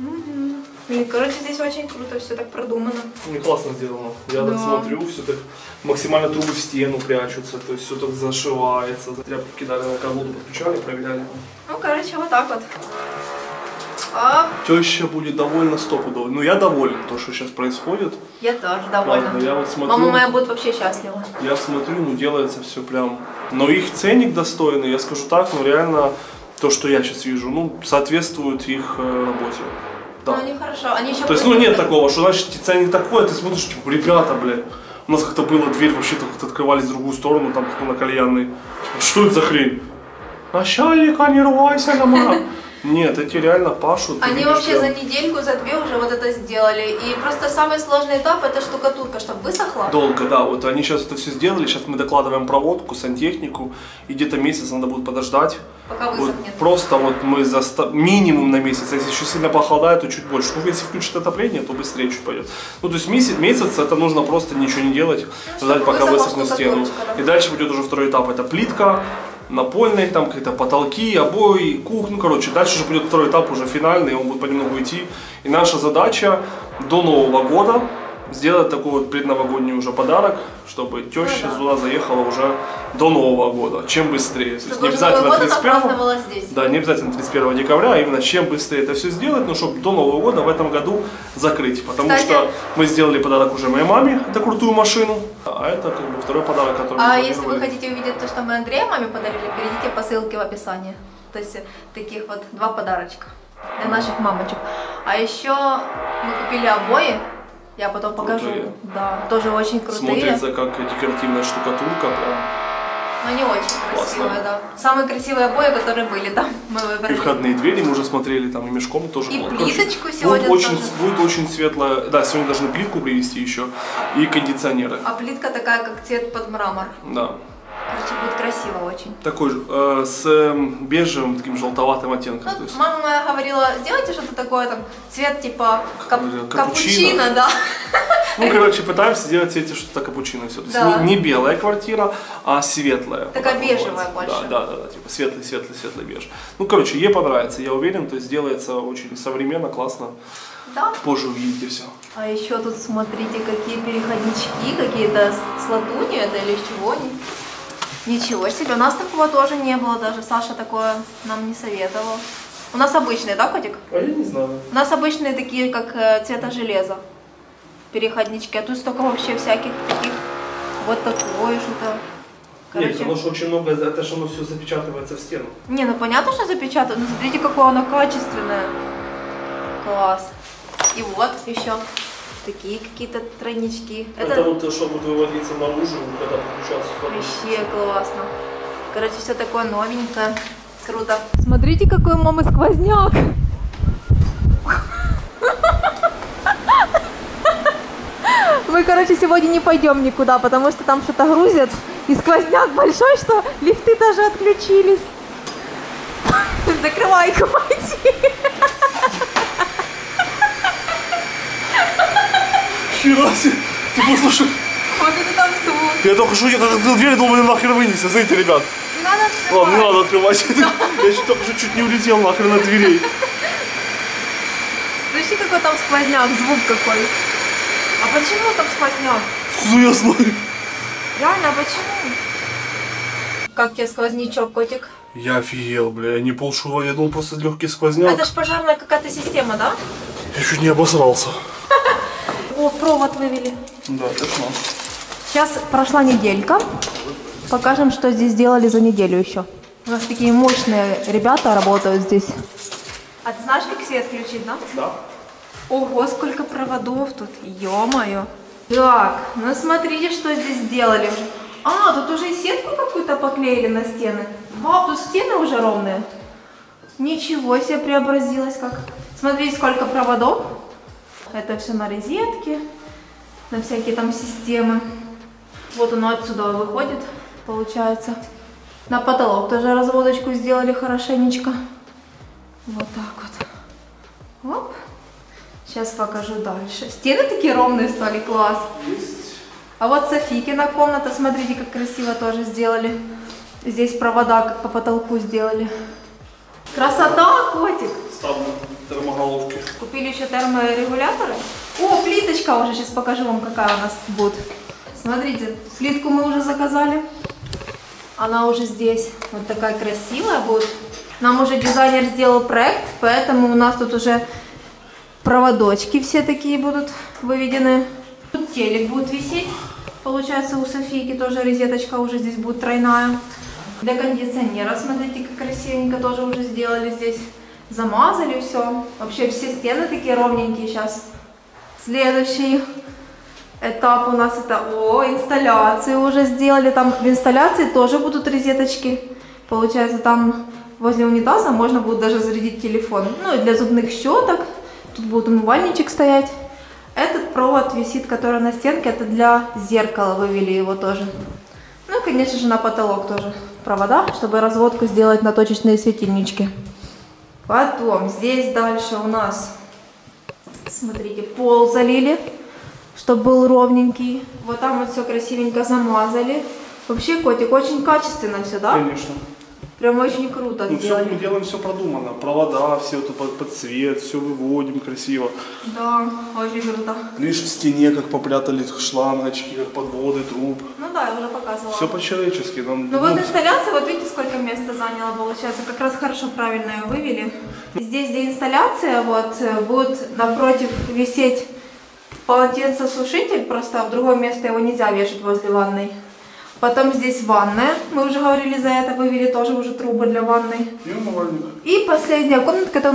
И, короче, здесь очень круто, все так продумано. Ну, классно сделано. Я так смотрю, все так максимально трубы в стену прячутся, то есть все так зашивается. Тряпки кидали на колоду, подключали, проверяли. Ну, короче, вот так вот. Теща будет довольна стопудово. Ну, я доволен, то, что сейчас происходит. Я тоже довольна. Ладно, я вот смотрю, мама моя будет вообще счастлива. Я смотрю, ну, делается все прям... Но их ценник достойный, я скажу так, ну, реально, то, что я сейчас вижу, ну, соответствует их работе. Да. Ну, они хорошо, они еще... То есть, ну, нет такого, что, значит, ценник такой, а ты смотришь, типа, ребята, блядь, у нас как-то было, дверь вообще-то как-то открывались в другую сторону, там, как на кальянной. Что это за хрень? Начальника, не рвайся, Гамара. Нет, эти реально пашут. Они вообще за недельку, за две уже вот это сделали. И просто самый сложный этап — это штукатурка, чтобы высохла. Долго, да. Вот они сейчас это все сделали. Сейчас мы докладываем проводку, сантехнику. И где-то месяц надо будет подождать. Пока высохнет. Вот просто вот мы минимум на месяц. Если еще сильно похолодает, то чуть больше. Ну, если включить отопление, то быстрее чуть пойдет. Ну, то есть месяц это нужно просто ничего не делать. Ждать, пока высохнет стену. И дальше будет уже второй этап. Это плитка. Напольные, там какие-то потолки, обои, кухня, короче, дальше уже будет второй этап, уже финальный, он будет понемногу идти. И наша задача до Нового года сделать такой вот предновогодний уже подарок, чтобы теща сюда заехала уже до Нового года, чем быстрее. То есть не обязательно 31, да, не обязательно 31 декабря, а именно чем быстрее это все сделать, но чтобы до Нового года в этом году закрыть. Потому что мы сделали подарок уже моей маме, это крутую машину, а это как бы второй подарок, который мы планировали. Если вы хотите увидеть то, что мы Андрея маме подарили, перейдите по ссылке в описании. То есть таких вот 2 подарочка для наших мамочек. А еще мы купили обои. Я потом покажу. Крутые. Да, тоже очень крутые. Смотрится как декоративная штукатурка прям. Но не очень красивые, да. Самые красивые обои, которые были там, мы И выбрали. входные двери мы уже смотрели, там и мешком тоже. И было. плиточку Короче, сегодня будет очень светлая. Да, сегодня должны плитку привезти еще. И кондиционеры. А плитка такая, как цвет под мрамор. Да. Короче, будет красиво очень. Такой же, с бежевым, таким желтоватым оттенком. Ну, То есть. мама моя говорила, сделайте что-то такое, там, цвет типа Капучино. капучино, да. Ну, короче, пытаемся сделать в цвете что-то капучино все. То есть Да. не белая квартира, а светлая. Такая Вот бежевая вот. больше. Да, типа светлый беж. Ну, короче, ей понравится, я уверен, то есть делается очень современно, классно. Да. Позже увидите все. А еще тут смотрите, какие переходнички, какие-то с латунью это или с чего они. Ничего себе, у нас такого тоже не было, даже Саша такое нам не советовал. У нас обычные, да, котик? А я не знаю. У нас обычные такие, как цвета железа. Переходнички, а тут столько вообще всяких таких, вот такое что-то. Нет, потому что очень много, это же оно все запечатывается в стену. Не, ну понятно, что запечатано, но смотрите, какое оно качественное. Класс. И вот еще такие какие-то тройнички. Это вот что будет выводиться наружу, когда подключаться сюда. Вообще классно. Короче, все такое новенькое. Круто. Смотрите, какой у мамы сквозняк. Мы, короче, сегодня не пойдем никуда, потому что там что-то грузят. И сквозняк большой, что лифты даже отключились. Закрывай квартиру. Хера себе! Ты послушай! Вот это там звук. Я только что открыл дверь, думал, мне нахер вынесет. Смотрите, ребят. Не надо открывать. Ладно, не надо открывать. Я еще только что чуть не улетел нахрен от дверей. Слышите, какой там сквозняк, звук какой. А почему там сквозняк? Ну я знаю. Реально, а почему? Как тебе сквознячок, котик? Я офигел, бля, я не полшува, я думал просто легкий сквозняк. Это ж пожарная какая-то система, да? Я чуть не обосрался. О, провод вывели. Да, точно. Сейчас прошла неделька. Покажем, что здесь сделали за неделю еще. У нас такие мощные ребята работают здесь. А ты знаешь, как свет включить, да? Да. Ого, сколько проводов тут. Ё-моё. Так, ну смотрите, что здесь сделали. А, тут уже и сетку какую-то поклеили на стены. Вау, тут стены уже ровные. Ничего себе, преобразилось как. Смотрите, сколько проводов. Это все на розетке, на всякие там системы. Вот оно отсюда выходит, получается. На потолок тоже разводочку сделали хорошенечко. Вот так вот. Оп. Сейчас покажу дальше. Стены такие ровные стали, класс. А вот Софикина комната, смотрите, как красиво тоже сделали. Здесь провода как по потолку сделали. Красота, котик! Ставлю термоголовки. Купили еще терморегуляторы. О, плиточка уже, сейчас покажу вам, какая у нас будет. Смотрите, плитку мы уже заказали. Она уже здесь. Вот такая красивая будет. Нам уже дизайнер сделал проект, поэтому у нас тут уже проводочки все такие будут выведены. Тут телек будет висеть. Получается, у Софийки тоже розеточка уже здесь будет тройная. Для кондиционера, смотрите, как красивенько тоже уже сделали здесь. Замазали все. Вообще все стены такие ровненькие сейчас. Следующий этап у нас это, инсталляции уже сделали. Там в инсталляции тоже будут розеточки. Получается, там возле унитаза можно будет даже зарядить телефон. Ну и для зубных щеток. Тут будет умывальничек стоять. Этот провод висит, который на стенке, это для зеркала, вывели его тоже. Ну и, конечно же, на потолок тоже провода, чтобы разводку сделать на точечные светильнички. Потом здесь дальше у нас, смотрите, пол залили, чтобы был ровненький. Вот там вот все красивенько замазали. Вообще, котик, очень качественно все, да? Конечно. Прям очень круто Ну, все сделали. мы делаем все продумано. Провода, все это под цвет, все выводим красиво. Да, очень круто. Лишь в стене, как попрятали шлангочки, как подводы, труб. Ну да, я уже показывала. Все по-человечески. Нам, Ну вот инсталляция, вот видите, сколько места заняла, получается, как раз хорошо, правильно ее вывели. Здесь, где инсталляция, вот, будет напротив висеть полотенцесушитель, просто в другое место его нельзя вешать возле ванной. Потом здесь ванная, мы уже говорили за это, вывели тоже уже трубы для ванной. И умывальник. И последняя комнатка, это у нас кухня, идем покажем. Ты там показала уже? Да, показала. Ну, кухня вот.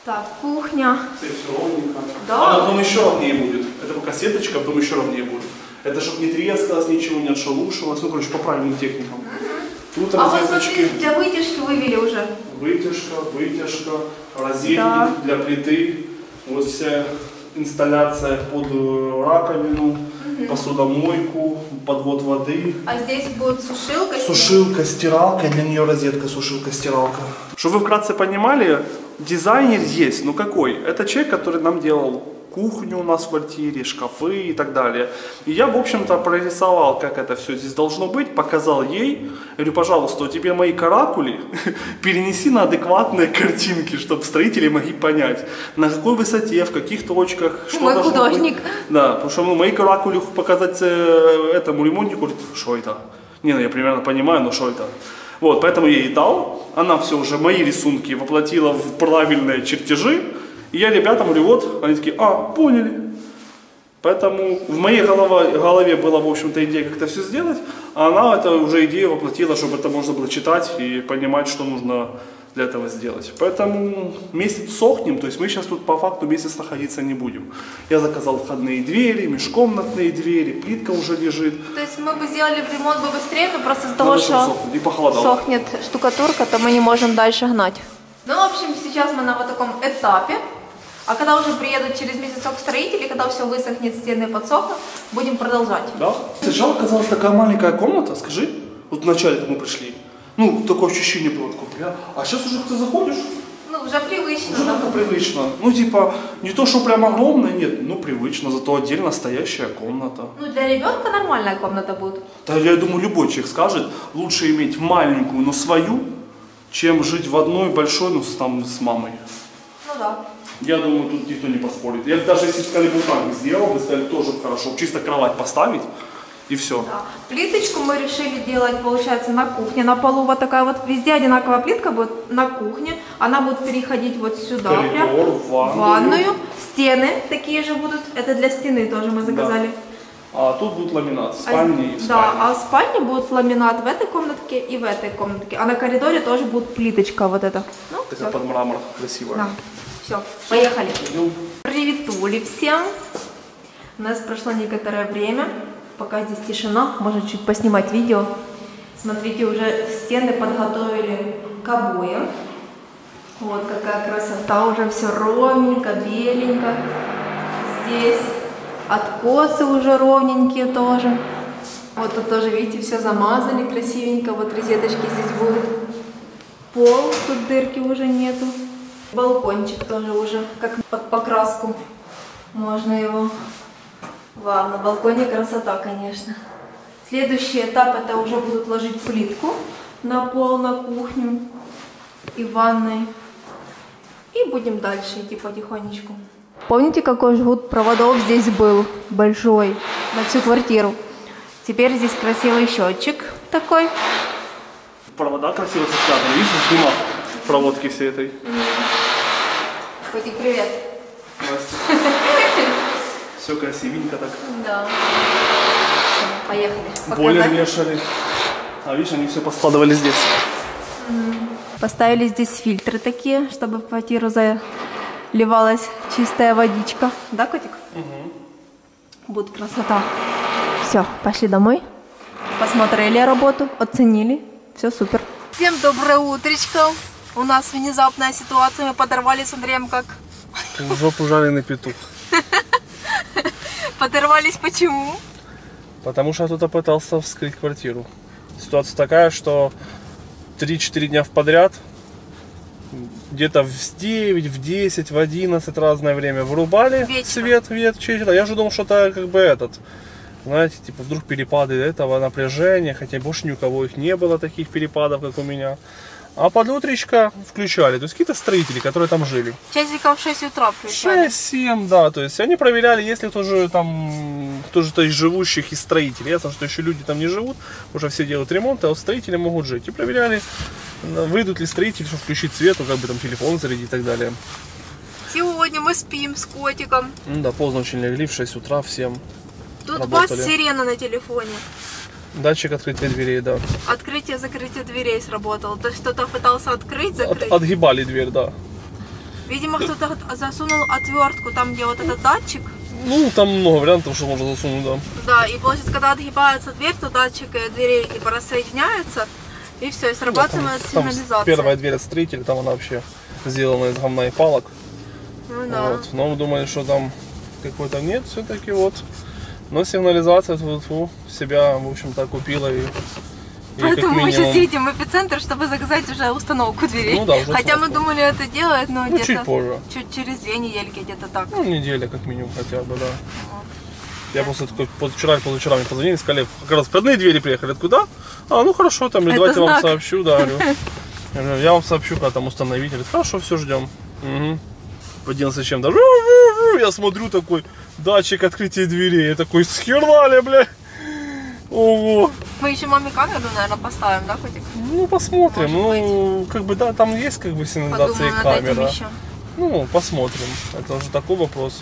Так, кухня. Все ровненько. Да. А потом еще ровнее будет. Это пока сеточка, а потом еще ровнее будет. Это чтобы не трескалось, ничего не отшелушилось. Ну, короче, по правильным техникам. Тут А вот розеточки. смотри, для вытяжки вывели уже. Вытяжка, розетник Да. для плиты. Вот вся инсталляция под раковину, посудомойку, подвод воды. А здесь будет сушилка. Сушилка, стиралка, для нее розетка, сушилка, стиралка. Чтобы вы вкратце понимали, дизайнер есть, но какой? Это человек, который нам делал кухню у нас в квартире, шкафы и так далее. И я, в общем-то, прорисовал, как это все здесь должно быть, показал ей. Говорю, пожалуйста, тебе мои каракули перенеси на адекватные картинки, чтобы строители могли понять, на какой высоте, в каких точках, что Мой должно художник. быть. Да, потому что мои каракули показать этому ремонтнику, говорит, что это? Не, ну я примерно понимаю, но что это? Вот, поэтому я ей дал, она все уже, мои рисунки воплотила в правильные чертежи, и я ребятам говорю, вот, они такие, поняли. Поэтому в моей голове была, в общем-то, идея, как это все сделать, а она эту уже идею воплотила, чтобы это можно было читать и понимать, что нужно для этого сделать. Поэтому месяц сохнем, то есть мы сейчас тут по факту месяц находиться не будем. Я заказал входные двери, межкомнатные двери, плитка уже лежит. То есть мы бы сделали ремонт бы быстрее, но просто из-за того, Надо, чтобы что сохнуть. И похолодало. сохнет штукатурка, то мы не можем дальше гнать. Ну, в общем, сейчас мы на вот таком этапе. А когда уже приедут через месяцок строители, когда все высохнет, стены подсохнут, будем продолжать. Да? Сначала казалась такая маленькая комната, скажи, вот вначале, как мы пришли, ну, такое ощущение было, такое, а сейчас уже ты заходишь, Ну, уже привычно. уже Да? как-то привычно. Ну, типа, не то, что прям огромное, нет, ну, привычно, зато отдельно стоящая комната. Ну, для ребенка нормальная комната будет. Да, я думаю, любой человек скажет, лучше иметь маленькую, но свою, чем жить в одной большой, ну, там, с мамой. Ну да. Я думаю, тут никто не поспорит. Я даже если сказали бы так сделал, бы сказали тоже хорошо, чисто кровать поставить и все. Да. Плиточку мы решили делать, получается, на кухне, на полу вот такая вот, везде одинаковая плитка будет на кухне, она будет переходить вот сюда, Коридор, прям, в ванную, стены такие же будут, это для стены тоже мы заказали. А тут будет ламинат в спальне и в Да, спальне. а в спальне будет ламинат в этой комнатке и в этой комнатке, а на коридоре тоже будет плиточка вот эта. Ну, Такая все. под мрамор красивая. Да. Все, поехали. Ну, Приветули всем. У нас прошло некоторое время, пока здесь тишина, можно чуть поснимать видео. Смотрите, уже стены подготовили к обоям. Вот какая красота, уже все ровненько, беленько. Здесь откосы уже ровненькие тоже. Вот тут тоже, видите, все замазали красивенько, вот розеточки здесь будут. Пол, тут дырки уже нету. Балкончик тоже уже, как под покраску. Можно его. Вау, на балконе красота, конечно. Следующий этап, это уже будут ложить плитку на пол, на кухню и в ванной. И будем дальше идти потихонечку. Помните, какой жгут проводов здесь был? Большой, на всю квартиру. Теперь здесь красивый счетчик такой. провода красиво составлены. Видишь, снимал проводки всей этой. Котик, привет. Настя. Все красивенько так. Да. Поехали. Бойлер Показать? вешали. А видишь, они все поскладывали здесь. Поставили здесь фильтры такие, чтобы в квартиру заливалась чистая водичка. Да, котик? Угу. Будет красота. Все, пошли домой. Посмотрели работу, оценили. Все супер. Всем доброе утречко. У нас внезапная ситуация. Мы подорвали с Андреем как... В жопу жареный петух. Подорвались почему? Потому что кто-то пытался вскрыть квартиру. Ситуация такая, что 3-4 дня подряд, где-то в 9, в 10, в 11 разное время вырубали свет вечером. Я же думал, что это как бы этот, знаете, типа вдруг перепады этого напряжения, хотя больше ни у кого их не было таких перепадов, как у меня. А под утречко включали, то есть какие-то строители, которые там жили. Часиков в 6 утра включали. 6-7, да, то есть они проверяли, если тоже там, кто-то из живущих и строителей. Ясно, что еще люди там не живут, уже все делают ремонт, а вот строители могут жить. И проверяли, выйдут ли строители, чтобы включить свет, как бы там телефон зарядить и так далее. Сегодня мы спим с котиком. Ну да, поздно очень легли, в 6 утра всем Тут работали. бас сирена на телефоне. Датчик открытия дверей, да. Открытие-закрытие дверей сработало. То есть кто-то пытался открыть, закрыть. Отгибали дверь, да. Видимо, кто-то засунул отвертку там, где вот этот датчик. Ну, там много вариантов, что можно засунуть, да. Да, и получается, когда отгибается дверь, то датчик дверей типа рассоединяется, и все, и срабатывает сигнализация. Первая дверь от строителя, там она вообще сделана из говна и палок. Ну, да. Вот. Но мы думали, что там какой-то нет, все-таки вот. Но сигнализация себя, в общем-то, купила и поэтому мы сейчас едем в эпицентр, чтобы заказать уже установку дверей. Ну, да, уже хотя мы думали это делать, но где-то чуть позже. Чуть через 2 недельки где-то так. Ну, неделя как минимум хотя бы, да. Я просто такой позавчера мне позвонили, сказали, как раз входные двери приехали. Откуда? Ну хорошо, там, давайте я вам сообщу, да, говорю. Я вам сообщу, когда там установить. Говорит, хорошо, все, ждем. Угу. В 11 чем-то. Я смотрю такой, датчик открытия дверей. Я такой, схерали, бля. Ого. Мы еще маме камеру, наверное, поставим, да, котик? Ну, посмотрим. Ну, как бы, да, там есть, как бы, сигнализация и камера. Ну, посмотрим. Это уже такой вопрос.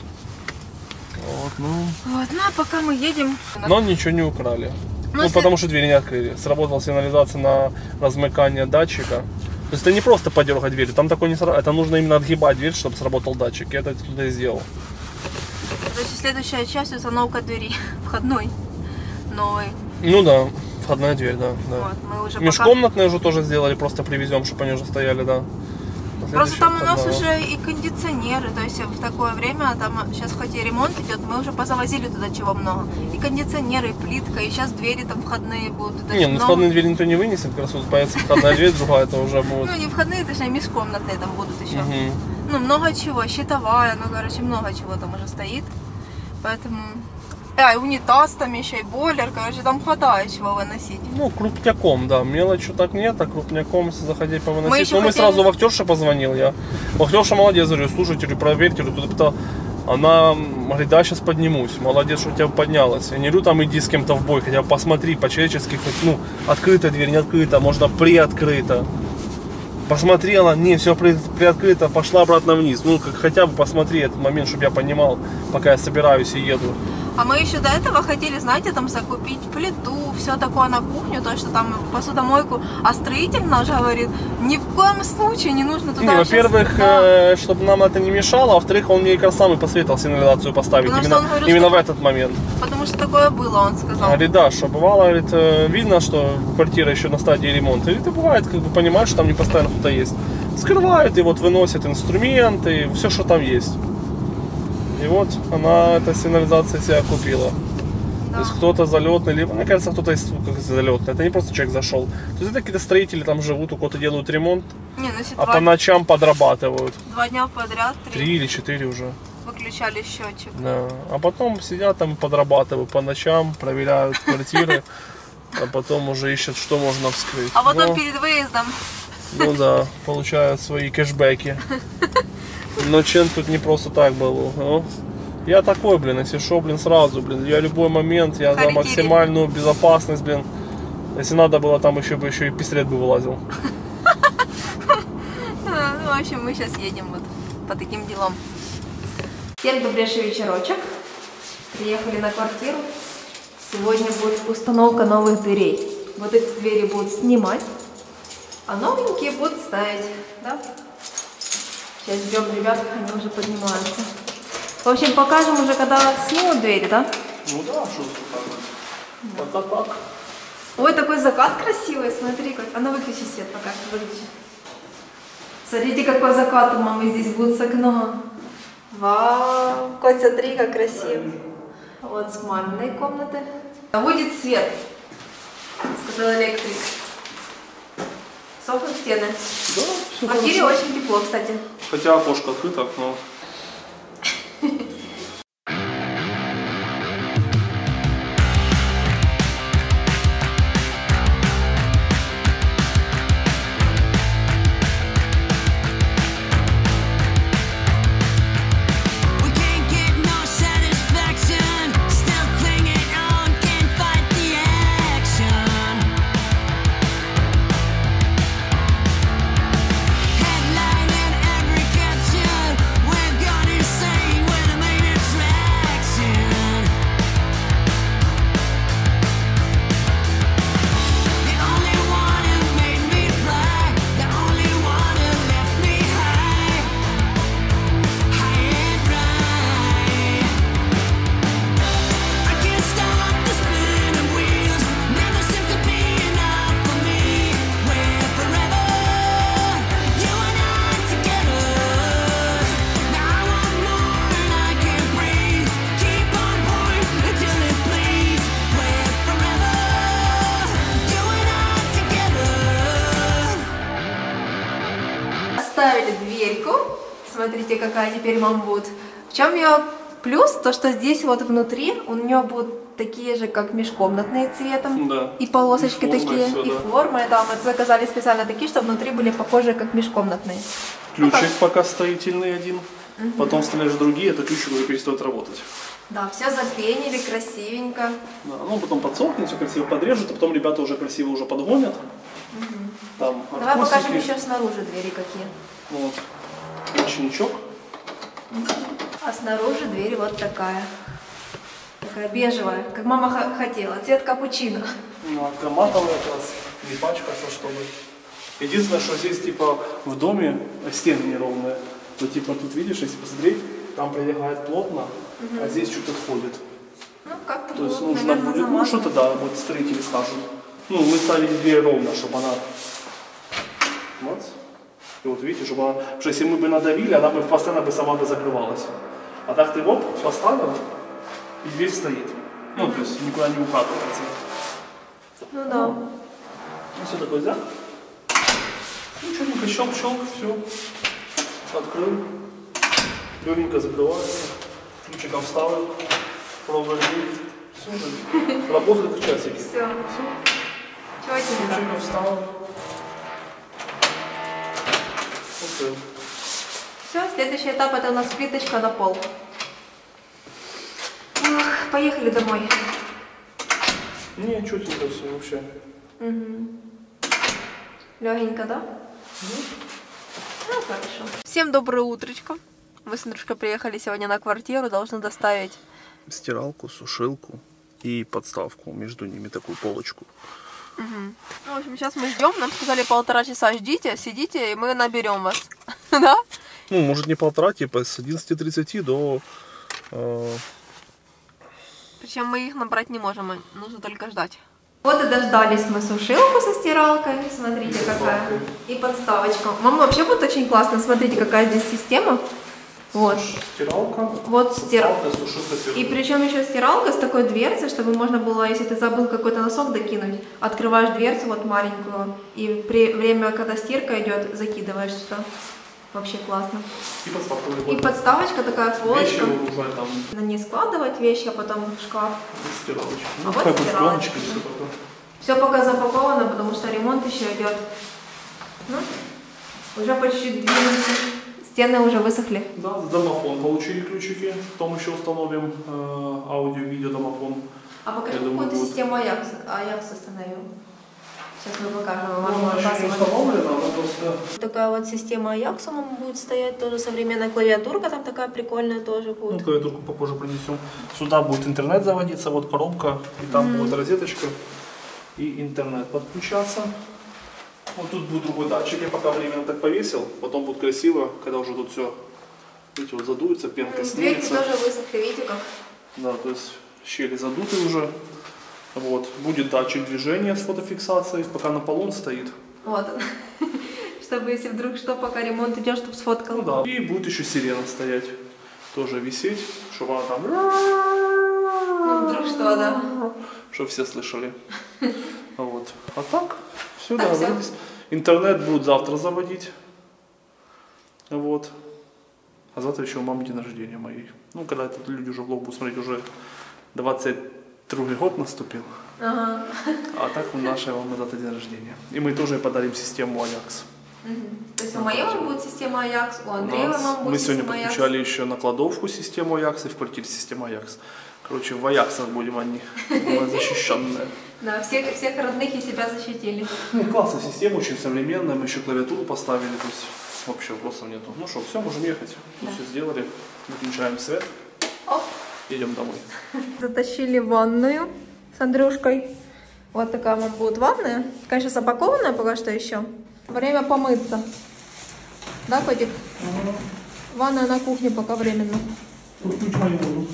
Вот, Вот, ну, а пока мы едем... Но ничего не украли. Ну, потому что двери не открыли. Сработала сигнализация на размыкание датчика. То есть это не просто подергать дверь, там такой не сработает. Это нужно именно отгибать дверь, чтобы сработал датчик. И это кто-то и сделал. Значит, следующая часть — установка двери входной. Новый. Ну да, входная дверь, да. Вот, мы уже межкомнатные уже тоже сделали, просто привезем, чтобы они уже стояли, да. Просто там у нас уже и кондиционеры, то есть в такое время, там сейчас хоть и ремонт идет, мы уже позавозили туда чего много. И кондиционеры, и плитка, и сейчас двери там входные будут. Не, ну входные двери никто не вынесет, как раз вот появится входная дверь, другая, это уже будет. Ну не входные, точнее межкомнатные там будут еще. Ну много чего, щитовая, ну короче много чего там уже стоит, поэтому... и унитаз там еще, и бойлер, короче, там хватает чего выносить. Ну, крупняком, да, мелочью так нет, а крупняком, если заходить повыносить. Мы мы сразу вахтерше позвонил, я. Вахтерша молодец, говорю, слушайте, проверьте, туда-то. Она говорит, да, сейчас поднимусь, молодец, что у тебя поднялась. Я не говорю, там иди с кем-то в бой, хотя бы посмотри, по-человечески, ну, открыта дверь, не открыта, можно приоткрыта. Посмотрела, не, все приоткрыто, пошла обратно вниз. Ну, как, хотя бы посмотри этот момент, чтобы я понимал, пока я собираюсь и еду. А мы еще до этого хотели, знаете, там закупить плиту, все такое на кухню, то, что там посудомойку. А строитель наш говорит, ни в коем случае не нужно туда. Во-первых, чтобы нам это не мешало, а во-вторых, он мне как раз сам и посоветовал сигнализацию поставить именно в этот момент. Потому что такое было, он сказал. Говорит, да, что бывало, говорит, видно, что квартира еще на стадии ремонта. И ты бывает, как бы понимаешь, что там не постоянно кто-то есть. Скрывают и вот выносят инструменты, все, что там есть. И вот она эта сигнализация себя купила. Да. То есть кто-то залетный, либо, мне кажется, кто-то залетный. Это не просто человек зашел. То есть это какие-то строители там живут, у кого-то делают ремонт, а по ночам подрабатывают. 2 дня подряд, 3 или 4 уже. Выключали счетчик. Да. А потом сидят там и подрабатывают по ночам, проверяют квартиры, а потом уже ищут, что можно вскрыть. А потом перед выездом. Ну да, получают свои кэшбэки. Но Чен тут не просто так был. Ну, я такой, блин, если шо, блин, сразу, блин, я любой момент, я за максимальную безопасность, блин. Если надо было, там еще и пистолет бы вылазил. Ну, в общем, мы сейчас едем вот по таким делам. Всем добрейший вечерочек. Приехали на квартиру. Сегодня будет установка новых дверей. Вот эти двери будут снимать, а новенькие будут ставить, да? Сейчас ждем ребят, они уже поднимаются. В общем, покажем уже, когда снимут двери, да? Ну да, что тут пока так. Ой, такой закат красивый, смотри как. А ну выключи свет пока, выключи. Смотрите, какой закат у мамы здесь будет с окна. Вау, Коть, смотри, как красиво. Вот с маминой комнаты. Будет свет, сказал электрик. Сохнут стены. Да, все в квартире хорошо. Очень тепло, кстати. Хотя окошко открыто, но... Headline in every caption. поставили дверьку. Смотрите, какая теперь мамбут. В чем ее плюс? То, что здесь вот внутри у нее будут такие же, как межкомнатные цветом. Да. И полосочки И формы такие, всё, и да. формы. Да, мы заказали специально такие, чтобы внутри были похожи, как межкомнатные. Ключик пока строительный один. Потом вставляешь другие, это ключик уже перестает работать. Да, все запенили красивенько. Да, ну, потом подсохнет, все красиво подрежут, а потом ребята уже красиво уже подгонят. Там Давай покажем откосики. еще снаружи двери какие. Вот. Ночничок. А снаружи дверь вот такая. Такая бежевая, как мама хотела. Цвет капучино. Ну, а матовая как раз, не пачкаться, чтобы. Единственное, что здесь типа в доме стены неровные. То типа тут видишь, если посмотреть, там прилегает плотно, а здесь чуть отходит. Ну, как-то То есть будут, нужно наверное, будет, ну что-то да, вот строители скажут. Ну, мы ставили дверь ровно, чтобы она. Вот. И вот видите, чтобы она. Потому что если мы бы надавили, она бы постоянно бы сама бы закрывалась. А так ты оп, поставил, и дверь стоит. Ну, то есть никуда не укатывается. Ну да. Ну, все такое, да? Ну, чёрненько, щелк-щелк, все. Открыл. Легенько закрывается. Ключиком вставил. Пробовали. Все. Работает как часики. Все. Чего тебе так? Ключиком вставил. Открыл. Все, следующий этап это у нас плиточка на пол. Ох, поехали домой. Не, чётенько все вообще. Легенько, да? Ну, хорошо. Всем доброе утречко. Мы с Андрюшкой приехали сегодня на квартиру, должны доставить Стиралку, сушилку и подставку между ними, такую полочку. Ну, в общем, сейчас мы ждем. Нам сказали 1,5 часа ждите, сидите, и мы наберем вас. Да? Ну, может не 1,5, типа с 11:30 до... Причем мы их набрать не можем, нужно только ждать. Вот и дождались мы сушилку со стиралкой. Смотрите, какая. И подставочка. Мама, вообще будет очень классно. Смотрите, какая здесь система. Вот. Стиралка. Вот стиралка. Подставка, сушилка, И причем еще стиралка с такой дверцей, чтобы можно было, если ты забыл какой-то носок докинуть, открываешь дверцу вот маленькую, и при время, когда стирка идет, закидываешь сюда. Вообще классно. И подставка. И подставочка такая, Вещи полочка. уже там. На ней складывать вещи, а потом в шкаф. Стиралочка. А Ну, вот как бы стиралочка. пленочка, всё такое. Все пока запаковано, потому что ремонт еще идет. Ну, уже по чуть-чуть двигаемся. Стены уже высохли. Да, с домофон получили ключики. Потом еще установим аудио-видео домофон. А покажи, Я думаю, какую ты будет. систему Аякс установил. Сейчас мы покажем. Ну, Мама она еще не показывает. установлена, она просто... Такая вот система Аякса будет стоять, тоже современная клавиатурка, там такая прикольная тоже Ну, будет. клавиатурку попозже принесем. Сюда будет интернет заводиться, вот коробка, и там будет розеточка и интернет подключаться. Вот тут будет другой датчик, я пока временно так повесил, потом будет красиво, когда уже тут все, видите, вот задуется, пенка Дверки снимется. тоже высохли, видите как? Да, то есть щели задуты уже. Вот. Будет датчик движения с фотофиксацией, пока на полу он стоит. Вот он. Чтобы, если вдруг что, пока ремонт идет, чтобы сфоткал. Ну да. И будет еще сирена стоять, тоже висеть, чтобы она там... Ну, вдруг что, да. Чтобы все слышали. Вот. А так, все, Так, договорились. Интернет будут завтра заводить. Вот. А завтра еще у мамы день рождения моей. Ну, когда это люди уже влог будут смотреть, уже 22-й год наступил. Ага. А так у нашей мамы завтра день рождения. И мы тоже подарим систему Ajax. То есть у моей мамы будет система Аякс, у У Андрея нас- мамы Мы будет сегодня система Аякс. подключали еще на кладовку систему Ajax и в квартире систему Ajax. Короче, в Аяксах будем они защищенные. Да, всех родных и себя защитили. Ну, классная система, очень современная. Мы еще клавиатуру поставили, то есть вообще вопросов нету. Ну что, все, можем ехать. Тут все сделали. Выключаем свет. Оп. Едем домой. Затащили ванную с Андрюшкой. Вот такая вам будет ванная. Конечно, запакованная пока что еще. Время помыться. Да, котик? Ванная на кухне пока временно. Тут ключ мою воду.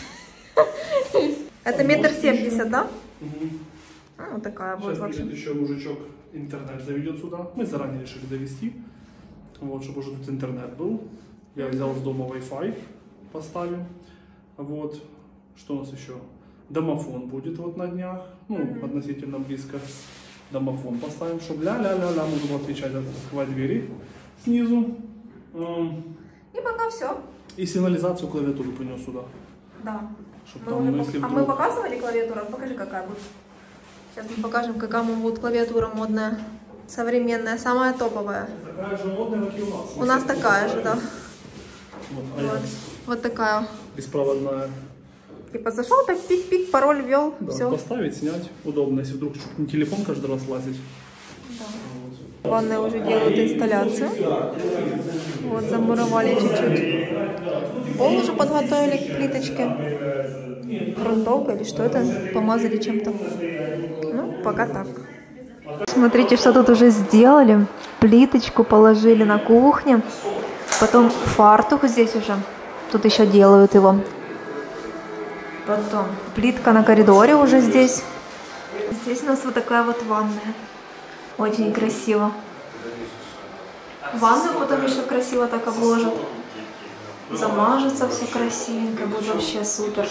Это 1,70 м, да? Ну, вот такая будет, Сейчас в общем. будет еще мужичок интернет заведет сюда. Мы заранее решили довести. Вот, чтобы уже тут интернет был. Я взял с дома Wi-Fi, поставим. Вот. Что у нас еще? Домофон будет вот на днях. Ну, относительно близко. Домофон поставим, чтобы ля-ля-ля-ля, мы будем отвечать, открывать двери. снизу. И пока все. И сигнализацию клавиатуру принес сюда. Да. Чтобы мы показывали клавиатуру? Покажи, какая будет. Сейчас мы покажем, какая будет клавиатура модная, современная, самая топовая. Такая же модная, как и у нас. У нас такая же, да. Вот. Вот такая. Беспроводная. Типа зашел, так пик-пик, пароль ввел, Да, все. поставить, снять. Удобно, если вдруг чтобы не телефон каждый раз лазить. Да. В ванной уже делают инсталляцию. Вот, замуровали чуть-чуть. Пол уже подготовили к плиточке. Грунтовка или что это? Помазали чем-то. Ну, пока так. Смотрите, что тут уже сделали. Плиточку положили на кухне. Потом фартук здесь уже. Тут еще делают его. Потом плитка на коридоре уже здесь. Здесь у нас вот такая вот ванная. Очень красиво. Ванную потом еще красиво так обложат. Замажется все красивенько. Будет вообще супер.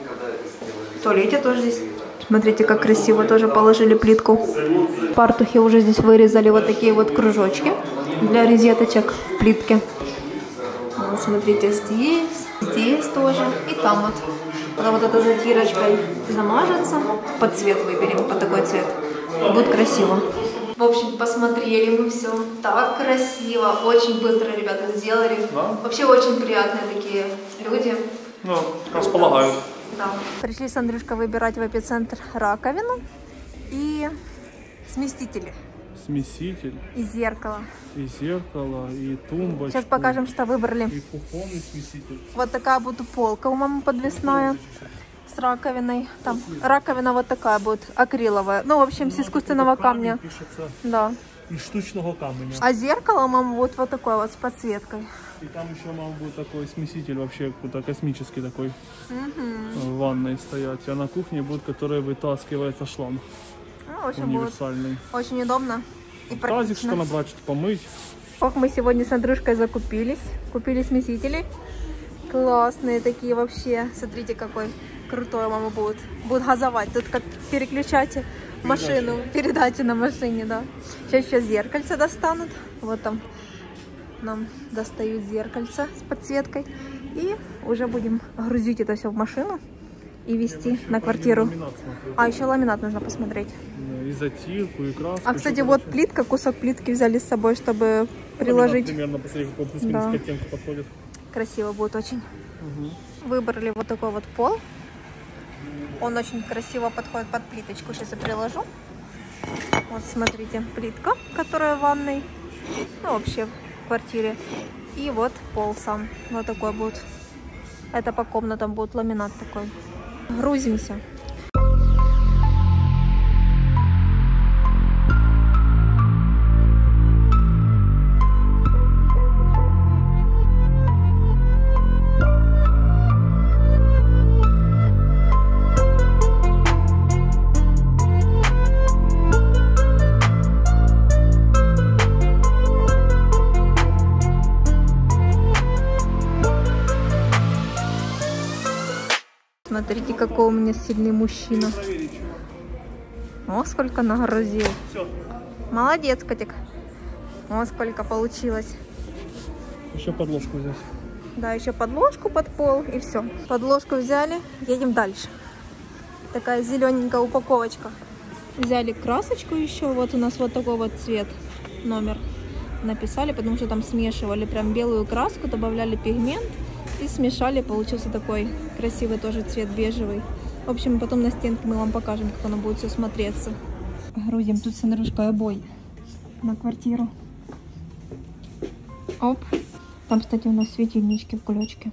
В туалете тоже здесь. Смотрите, как красиво тоже положили плитку. В фартухе уже здесь вырезали вот такие вот кружочки для розеточек в плитке. Вот, смотрите, здесь тоже и там вот. Потом вот эта затирочкой замажется. Под цвет выберем, под такой цвет. И будет красиво. В общем, посмотрели мы все. Так красиво. Очень быстро ребята сделали. Да? Вообще очень приятные такие люди. Ну, располагают. Да. Пришли с Андрюшкой выбирать в эпицентр раковину и сместители. Смеситель. И зеркало. И зеркало, и тумбочка. Сейчас покажем, что выбрали. И кухонный смеситель. Вот такая будет полка у мамы подвесная с раковиной. Там раковина вот такая будет, акриловая. Ну, в общем, с искусственного камня. Пишется Да. из штучного камня. А зеркало у мамы вот такое вот с подсветкой. И там еще, мама, будет такой смеситель вообще какой-то космический такой в ванной стоять. А на кухне будет, который вытаскивается шланг. Ну, в общем, универсальный. будет очень удобно и Тазик, практично. что набрать, что помыть. Ох, мы сегодня с Андрюшкой закупились. Купили смесители. Классные такие вообще. Смотрите, какой крутой мама будет. Будет газовать. Тут как переключать машину, передачи на машине, да. Сейчас еще зеркальце достанут. Вот там нам достают зеркальце с подсветкой. И уже будем грузить это все в машину и везти на квартиру. А еще ламинат нужно посмотреть. И затирку, и краску. А, кстати, вот плитка, кусок плитки взяли с собой, чтобы приложить. Примерно посмотреть, какой плюс-минус к оттенку подходит. Красиво будет очень. Выбрали вот такой вот пол. Он очень красиво подходит под плиточку. Сейчас я приложу. Вот смотрите, плитка, которая в ванной. Ну, вообще в квартире. И вот пол сам. Вот такой будет. Это по комнатам будет ламинат такой. Грузимся. Смотрите, какой у меня сильный мужчина. О, сколько нагрузил. Молодец, котик. О, сколько получилось. Еще подложку взять. Да, еще подложку под пол и все. Подложку взяли, едем дальше. Такая зелененькая упаковочка. Взяли красочку еще. Вот у нас вот такой вот цвет, номер написали, потому что там смешивали прям белую краску, добавляли пигмент. И смешали, получился такой красивый тоже цвет бежевый. В общем, потом на стенке мы вам покажем, как оно будет все смотреться. Грузим тут с Андрюшкой обои на квартиру. Оп. Там, кстати, у нас светильнички в кулечке.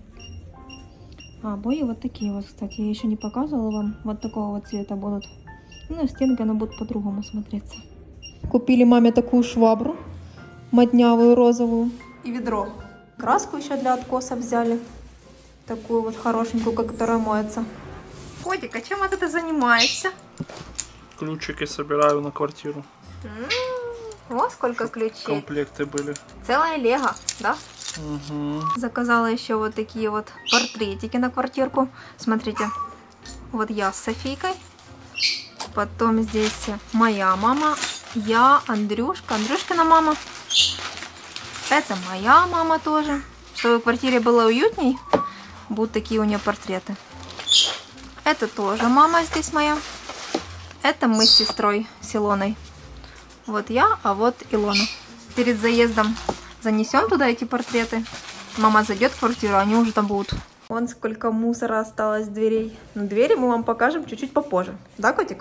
А обои вот такие вот, кстати. Я еще не показывала вам. Вот такого вот цвета будут. Ну, на стенке оно будет по-другому смотреться. Купили маме такую швабру. Моднявую, розовую. И ведро. Краску еще для откоса взяли. Такую вот хорошенькую, которая моется. Котик, а чем это ты занимаешься? Ключики собираю на квартиру. Вот сколько ключей. Комплекты были. Целая лего, да? Угу. Заказала еще вот такие вот портретики на квартирку. Смотрите. Вот я с Софийкой. Потом здесь моя мама. Я, Андрюшка. Андрюшкина мама. Это моя мама тоже. Чтобы в квартире было уютней, будут такие у нее портреты. Это тоже мама здесь моя. Это мы с сестрой, с Илоной. Вот я, а вот Илона. Перед заездом занесем туда эти портреты. Мама зайдет в квартиру, они уже там будут. Вон сколько мусора осталось с дверей. Но двери мы вам покажем чуть-чуть попозже. Да, котик?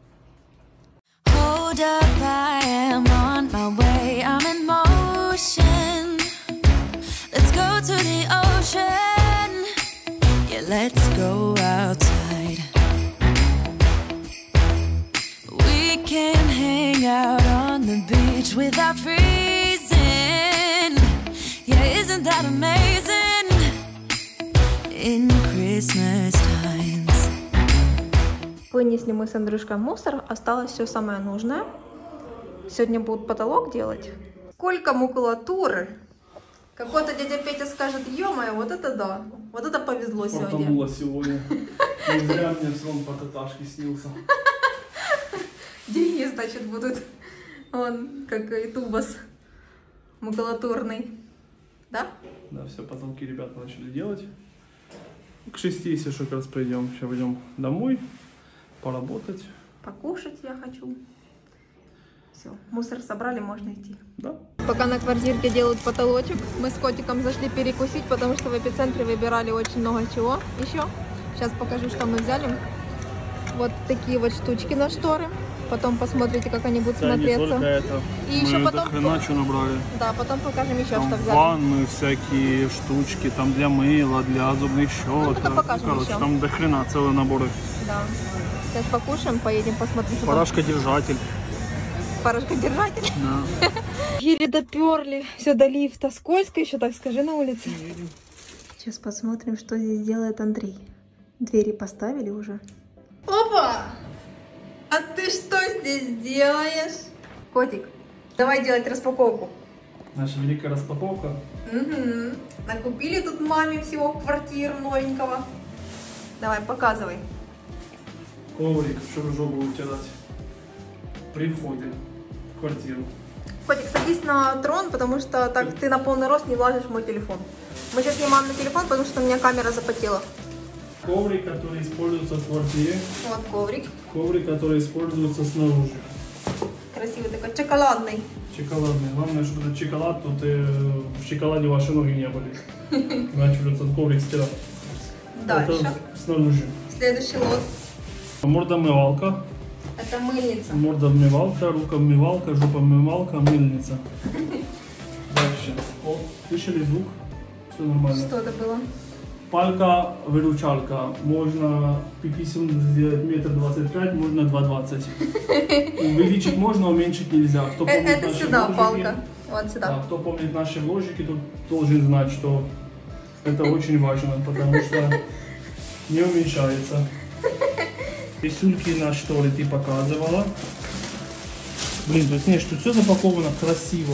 Hold up, I am on my way. I'm in motion. Let's go to the ocean. Yeah, let's go outside. We can hang out on the beach without freezing. Yeah, isn't that amazing? In Christmas times. Вынесли мы с Андрюшкой мусор, осталось все самое нужное. Сегодня будут потолок делать. Сколько макулатуры! Какой-то дядя Петя скажет: ё-моё, вот это да, вот это повезло сегодня. Потонуло сегодня. Не зря мне сон по таташке снился. Деньги, значит, будут. Он как и тубас макулатурный. Да? Да, все, потолки ребята начали делать. К 6, если что, как раз придем. Сейчас пойдем домой, поработать. Покушать я хочу. Все, мусор собрали, можно идти. Да. Пока на квартирке делают потолочек, мы с котиком зашли перекусить, потому что в Эпицентре выбирали очень много чего еще. Сейчас покажу, что мы взяли. Вот такие вот штучки на шторы. Потом посмотрите, как они будут смотреться. Не только это. И мы еще потом... дохрена что набрали. Да, потом покажем еще, там что взяли. ванны, всякие штучки, там для мыла, для зубных щеток. Ну, покажем короче, еще. там дохрена целые наборы. Да. Сейчас покушаем, поедем, посмотрим. Порошкодержатель. Порошкодержатель? Да. Еле доперли. Все до лифта. Скользко еще, так скажи, на улице. Сейчас посмотрим, что здесь делает Андрей. Двери поставили уже. Опа! А ты что здесь делаешь? Котик, давай делать распаковку. Наша великая распаковка. Угу. Накупили тут маме всего в квартиру новенького. Давай, показывай. Коврик, чтобы жопу утирать. При входе в квартиру. Котик, садись на трон, потому что так ты на полный рост не влазишь в мой телефон. Мы сейчас снимаем на телефон, потому что у меня камера запотела. Коврик, который используется в квартире. Вот коврик. Коврик, который используется снаружи. Красивый такой, шоколадный. Шоколадный. Главное, что это шоколад, тут в шоколаде ваши ноги не были. Иначе придется коврик стирать. Дальше. Это снаружи. Следующий лот. Мордомывалка. Это мыльница. Мордомывалка, рукомывалка, жопомывалка, мыльница. Дальше. О, слышали звук? Все нормально. Что это было? Палка-выручалка. Можно пиписем сделать 1,25 м, можно 2,20 м. Увеличить можно, уменьшить нельзя. Кто помнит Это наши сюда вложики, палка. Вот сюда. да, кто помнит наши вложики, тот должен знать, что это очень важно, потому что не уменьшается. Рисунки на шторы ты показывала. Блин, тут нет, тут все запаковано красиво.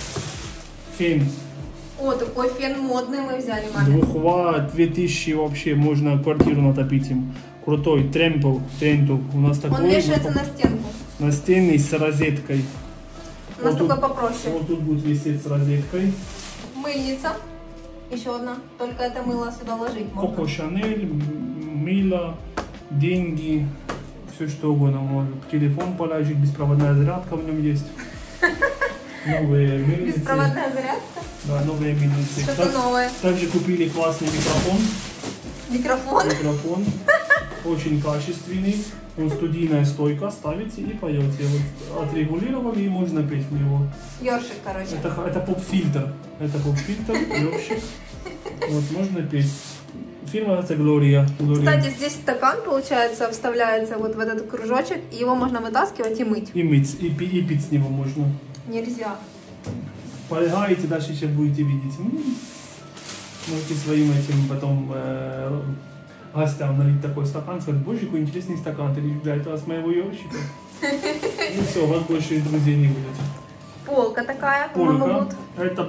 Фен. О, такой фен модный мы взяли, маме. 2000 вообще, можно квартиру натопить им. Крутой, Трентл. У нас такой. Он вешается на стенку. Настенный с розеткой. У нас вот такой тут, попроще. Вот тут будет висеть с розеткой. Мыльница. Еще одна. Только это мыло сюда ложить можно. Коко Шанель, мыло, деньги, все что угодно. Можно телефон положить, беспроводная зарядка в нем есть. Новые мыльницы. Беспроводная зарядка? Да, новые мыльницы. Что-то новое. Также купили классный микрофон. Микрофон. Очень качественный. Он студийная стойка, ставите и поете. Вот отрегулировали и можно петь в него. Ёршик, короче. Это поп-фильтр. Это поп-фильтр, ёршик. Вот, можно петь. Фирма называется Глория. Кстати, здесь стакан, получается, вставляется вот в этот кружочек, и его можно вытаскивать и мыть. И мыть, и пить с него можно. Нельзя. Полегаете, дальше еще будете видеть. Можете своим этим потом гостям налить такой стакан, сказать: боже, какой интересный стакан, ты для этого с моего ёршика. И все, у вас больше друзей не будет. Полка такая, по-моему, Полка. будет. Это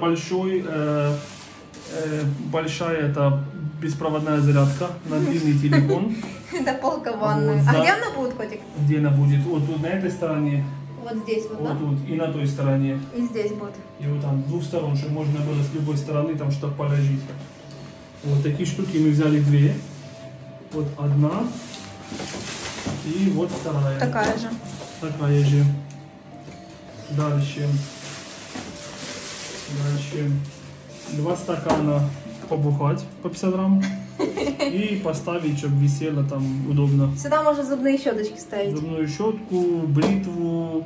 большая, это беспроводная зарядка на длинный телефон. Это полка в ванную. Вот, А где она будет, котик? Где она будет? Вот тут на этой стороне Вот здесь вот, да? Вот тут и на той стороне. И здесь будет. И вот там с двух сторон, чтобы можно было с любой стороны там что-то положить. Вот такие штуки мы взяли две. Вот одна. И вот вторая. Такая же. Такая же. Дальше. 2 стакана побухать по 50 грамм. И поставить, чтобы висело там удобно. Сюда можно зубные щеточки ставить. Зубную щетку, бритву.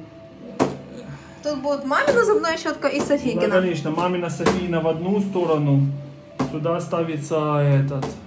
Тут будет мамина зубная щетка и Софийкина. Да, конечно, мамина Софийна в одну сторону. Сюда ставится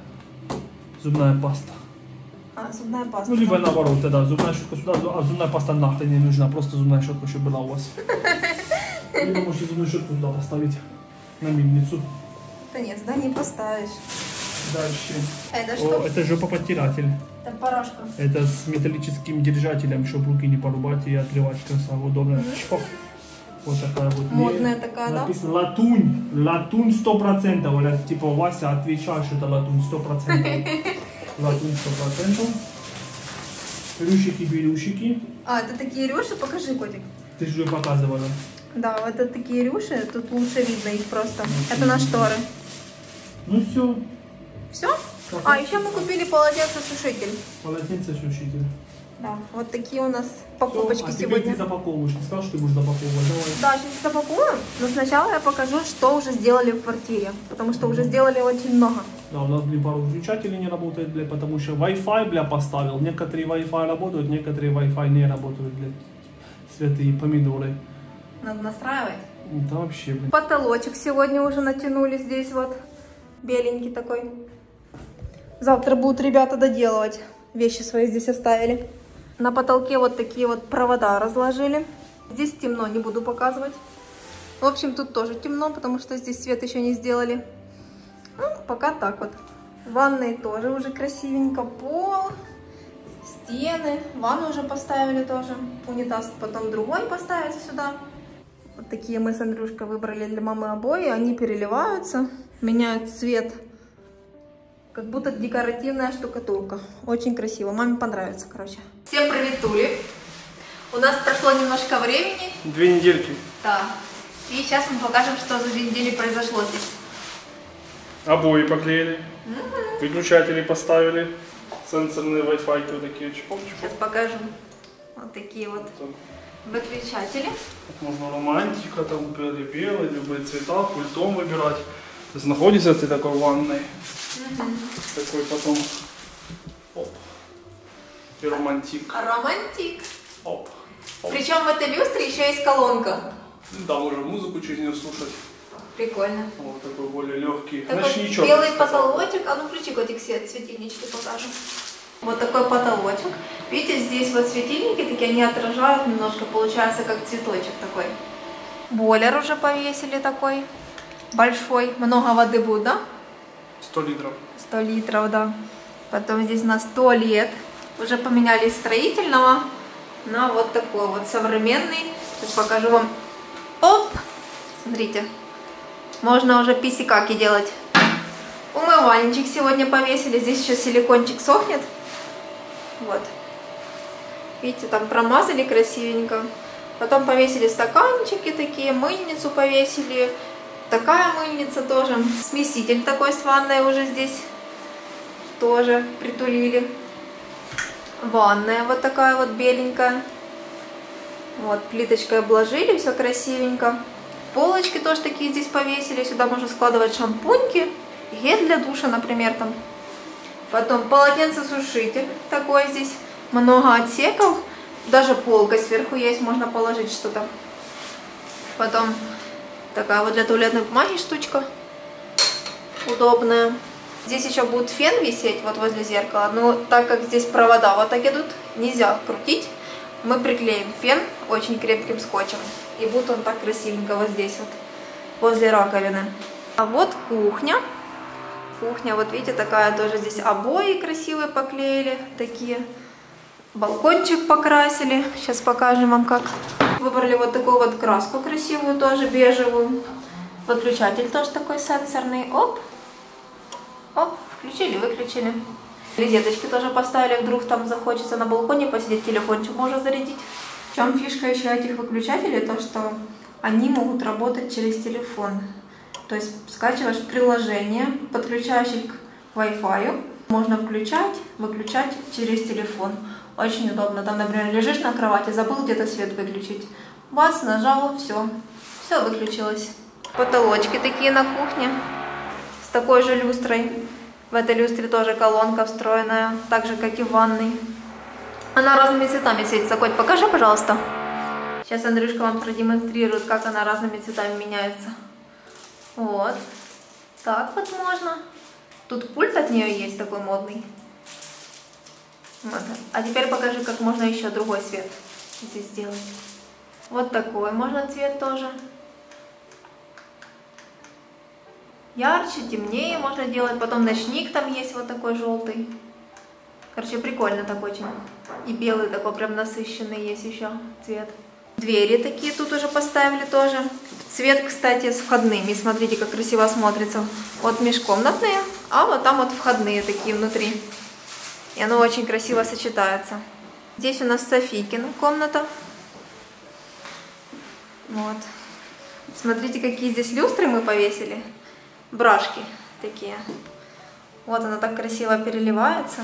зубная паста. А, зубная паста. Ну, либо наоборот, тогда зубная щетка сюда, а зубная паста нахрен не нужна. Просто зубная щетка, чтобы была у вас. Либо можете зубную щетку сюда поставить на мельницу. Да нет, сюда не поставишь. Дальше. Это что? Это жопоподтиратель. Это порошка. Это с металлическим держателем, чтобы руки не порубать и отрывать красиво, удобно. Чпок. Вот такая вот. Модная такая, да? Написано латунь. Латунь 100%. Оля, типа, Вася, отвечай, что это латунь 100%. Латунь 100%. Рюшики-берюшики. А, это такие рюши? Покажи, котик. Ты же ее показывала. Да, вот это такие рюши. Тут лучше видно их просто. Это на шторы. Ну все. Все? А, еще мы купили полотенцесушитель. Полотенце-сушитель. Да, вот такие у нас покупочки а теперь сегодня. ты запаковываешь. Ты сказал, что ты будешь запаковывать. Давай. Да, сейчас запакуем, но сначала я покажу, что уже сделали в квартире, потому что уже сделали очень много. Да, у нас, пару выключателей не работает, потому что Wi-Fi, поставил. Некоторые Wi-Fi работают, некоторые Wi-Fi не работают, святые помидоры. Надо настраивать. Да вообще, Потолочек сегодня уже натянули здесь вот, беленький такой. Завтра будут ребята доделывать, вещи свои здесь оставили. На потолке вот такие вот провода разложили. Здесь темно, не буду показывать. В общем, тут тоже темно, потому что здесь свет еще не сделали. Ну, пока так вот. В ванной тоже уже красивенько. Пол, стены. Ванну уже поставили тоже. Унитаз потом другой поставится сюда. Вот такие мы с Андрюшкой выбрали для мамы обои. Они переливаются, меняют цвет. Как будто декоративная штукатурка. Очень красиво. Маме понравится, короче. Всем приветули. У нас прошло немножко времени. 2 недельки. Да. И сейчас мы покажем, что за 2 недели произошло здесь. Обои поклеили. Выключатели поставили. Сенсорные Wi-Fi вот такие. Чпок-чпок. Сейчас покажу. Вот такие вот выключатели. Тут можно романтика, там белый, любые цвета, пультом выбирать. То есть находишься ты такой в ванной. Такой потом. Оп. И романтик. Романтик. Оп. Оп. Причем в этой люстре еще есть колонка. Да, можно музыку через нее слушать. Прикольно. Вот такой более легкий. Такой Ночничок. белый потолочек. А ну включи, котик, свет, светильнички покажем. Вот такой потолочек. Видите, здесь вот светильники такие, они отражают немножко, получается как цветочек такой. Бойлер уже повесили такой. Большой. Много воды будет, да? 100 литров. 100 литров, да. Потом здесь на 100 лет. Уже поменяли из строительного на вот такой вот современный. Сейчас покажу вам. Оп! Смотрите. Можно уже писи-каки делать. Умывальничек сегодня повесили. Здесь еще силикончик сохнет. Вот. Видите, там промазали красивенько. Потом повесили стаканчики такие. Мыльницу повесили. Такая мыльница тоже. Смеситель такой с ванной уже здесь тоже притулили. Ванная вот такая вот беленькая. Вот, плиточкой обложили, все красивенько. Полочки тоже такие здесь повесили. Сюда можно складывать шампуньки, гель для душа, например, там. Потом полотенцесушитель такой здесь. Много отсеков. Даже полка сверху есть, можно положить что-то. Потом такая вот для туалетной бумаги штучка. Удобная. Здесь еще будет фен висеть вот возле зеркала. Но так как здесь провода вот так идут, нельзя крутить. Мы приклеим фен очень крепким скотчем. И будет он так красивенько вот здесь вот, возле раковины. А вот кухня. Кухня, вот видите, такая тоже здесь обои красивые поклеили. Такие. Балкончик покрасили. Сейчас покажем вам как. Выбрали вот такую вот краску красивую, тоже бежевую. Выключатель тоже такой сенсорный. Оп. Оп, включили, выключили. Розеточки тоже поставили, вдруг там захочется на балконе посидеть, телефончик можно зарядить. В чем фишка еще этих выключателей? То, что они могут работать через телефон. То есть скачиваешь приложение, подключаешь их к Wi-Fi. Можно включать, выключать через телефон. Очень удобно. Там, например, лежишь на кровати, забыл где-то свет выключить. Бац, нажал, все выключилось. Потолочки такие на кухне с такой же люстрой. В этой люстре тоже колонка встроенная, так же как и в ванной. Она разными цветами светится. Коть, покажи, пожалуйста. Сейчас Андрюшка вам продемонстрирует, как она разными цветами меняется. Вот. Так вот можно. Тут пульт от нее есть такой модный. Вот. А теперь покажи, как можно еще другой цвет здесь сделать. Вот такой можно цвет тоже. Ярче, темнее можно делать. Потом ночник там есть вот такой желтый. Короче, прикольно так очень. И белый такой прям насыщенный есть еще цвет. Двери такие тут уже поставили тоже. Цвет, кстати, с входными. Смотрите, как красиво смотрится. Вот межкомнатные, а вот там вот входные такие внутри. И оно очень красиво сочетается. Здесь у нас Софийкина комната. Вот. Смотрите, какие здесь люстры мы повесили. Брашки такие. Вот она так красиво переливается.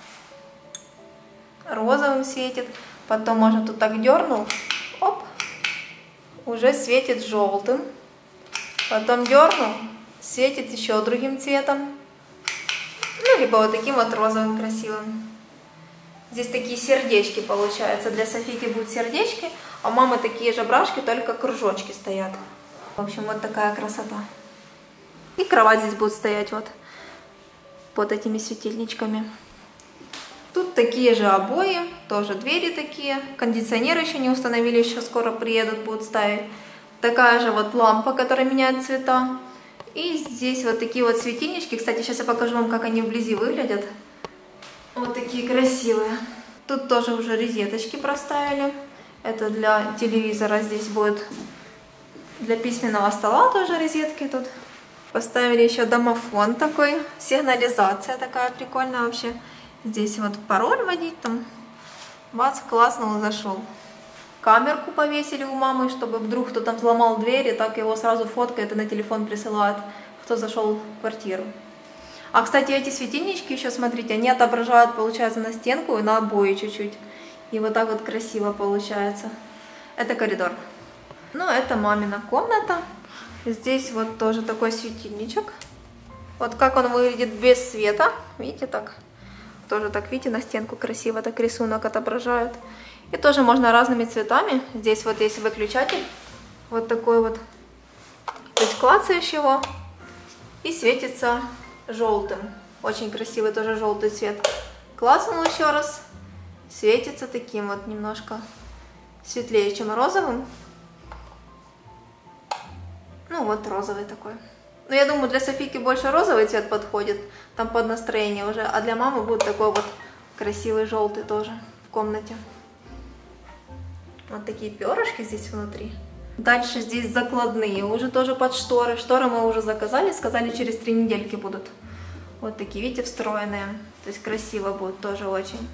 Розовым светит. Потом можно тут так дернул. Оп. Уже светит желтым. Потом дернул. Светит еще другим цветом. Ну, либо вот таким вот розовым красивым. Здесь такие сердечки получаются. Для Софийки будут сердечки. А у мамы такие же брашки, только кружочки стоят. В общем, вот такая красота. И кровать здесь будет стоять вот под этими светильничками. Тут такие же обои, тоже двери такие. Кондиционер еще не установили, еще скоро приедут, будут ставить. Такая же вот лампа, которая меняет цвета. И здесь вот такие вот светильнички. Кстати, сейчас я покажу вам, как они вблизи выглядят. Вот такие красивые. Тут тоже уже розеточки проставили. Это для телевизора здесь будет. Для письменного стола тоже розетки тут. Поставили еще домофон такой. Сигнализация такая прикольная вообще. Здесь вот пароль вводить, там бац, классно, он зашел. Камерку повесили у мамы, чтобы вдруг кто там взломал дверь, и так его сразу фоткает и на телефон присылает, кто зашел в квартиру. А, кстати, эти светильнички еще, смотрите, они отображают, получается, на стенку и на обои чуть-чуть. И вот так вот красиво получается. Это коридор. Ну, это мамина комната. Здесь вот тоже такой светильничек. Вот как он выглядит без света. Видите, так? Тоже так, видите, на стенку красиво так рисунок отображают. И тоже можно разными цветами. Здесь вот есть выключатель. Вот такой вот. То есть клацаешь его и светится желтым. Очень красивый тоже желтый цвет. Клацнул еще раз. Светится таким вот немножко светлее, чем розовым. Ну вот розовый такой. Но я думаю, для Софийки больше розовый цвет подходит, там под настроение уже, а для мамы будет такой вот красивый желтый тоже в комнате. Вот такие перышки здесь внутри. Дальше здесь закладные, уже тоже под шторы. Шторы мы уже заказали, сказали, через 3 недельки будут. Вот такие, видите, встроенные. То есть красиво будет тоже очень.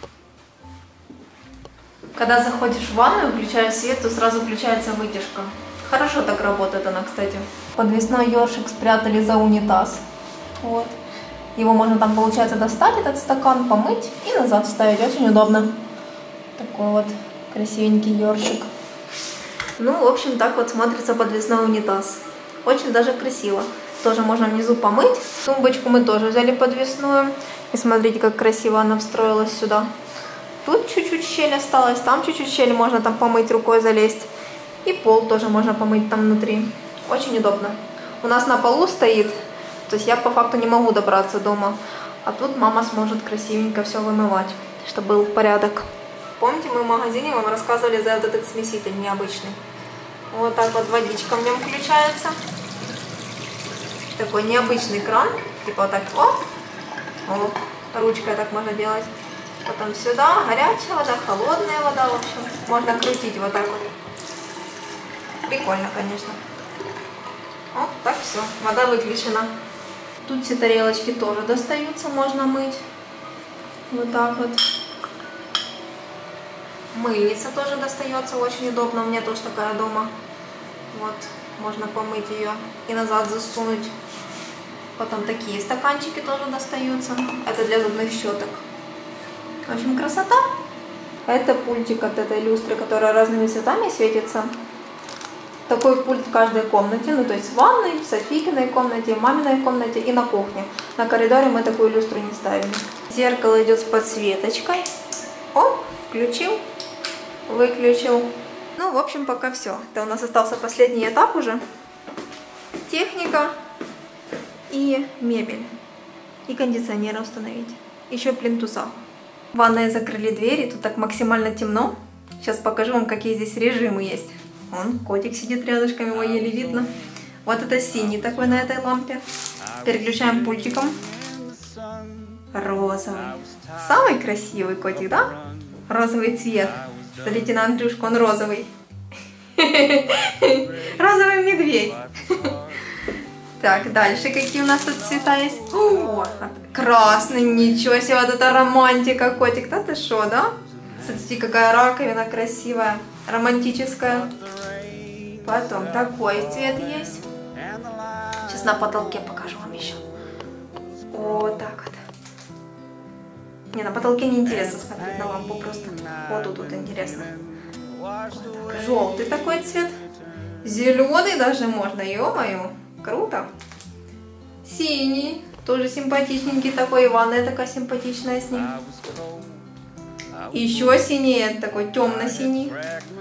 Когда заходишь в ванную, включаешь свет, то сразу включается вытяжка. Хорошо так работает она, кстати. Подвесной ёршик спрятали за унитаз. Вот. Его можно там, получается, достать, этот стакан, помыть и назад вставить. Очень удобно. Такой вот красивенький ёршик. Ну, в общем, так вот смотрится подвесной унитаз. Очень даже красиво. Тоже можно внизу помыть. Тумбочку мы тоже взяли подвесную. И смотрите, как красиво она встроилась сюда. Тут чуть-чуть щель осталась, там чуть-чуть щель. Можно там помыть, рукой залезть. И пол тоже можно помыть там внутри. Очень удобно. У нас на полу стоит, то есть я по факту не могу добраться дома. А тут мама сможет красивенько все вымывать, чтобы был порядок. Помните, мы в магазине вам рассказывали за этот смеситель необычный. Вот так вот водичка в нем включается. Такой необычный кран. Типа вот так, оп, ручкой так можно делать. Потом сюда горячая вода, холодная вода, в общем. Можно крутить вот так вот. Прикольно, конечно. Вот так все, вода выключена. Тут все тарелочки тоже достаются, можно мыть. Вот так вот. Мыльница тоже достается, очень удобно. У меня тоже такая дома. Вот, можно помыть ее и назад засунуть. Потом такие стаканчики тоже достаются. Это для зубных щеток. В общем, красота. Это пультик от этой люстры, которая разными цветами светится. Такой пульт в каждой комнате, ну то есть в ванной, в Софийкиной комнате, в маминой комнате и на кухне. На коридоре мы такую люстру не ставили. Зеркало идет с подсветочкой. Оп, включил, выключил. Ну, в общем, пока все. Это у нас остался последний этап уже. Техника и мебель. И кондиционеры установить. Еще плинтуса. В ванной закрыли двери, тут так максимально темно. Сейчас покажу вам, какие здесь режимы есть. Вон, котик сидит рядышком, его еле видно. Вот это синий такой на этой лампе. Переключаем пультиком. Розовый. Самый красивый котик, да? Розовый цвет. Смотрите на Андрюшку, он розовый. Розовый медведь. Так, дальше какие у нас тут цвета есть? О, красный, ничего себе, вот это романтика, котик. Да ты шо, да? Смотрите, какая раковина красивая, романтическая. Потом такой цвет есть. Сейчас на потолке покажу вам еще. Вот так вот. Не, на потолке не интересно смотреть на лампу, просто вот тут интересно. Вот так. Желтый такой цвет. Зеленый даже можно, ё-моё. Круто. Синий. Тоже симпатичненький такой. И ванная такая симпатичная с ним. Еще синий, такой темно-синий.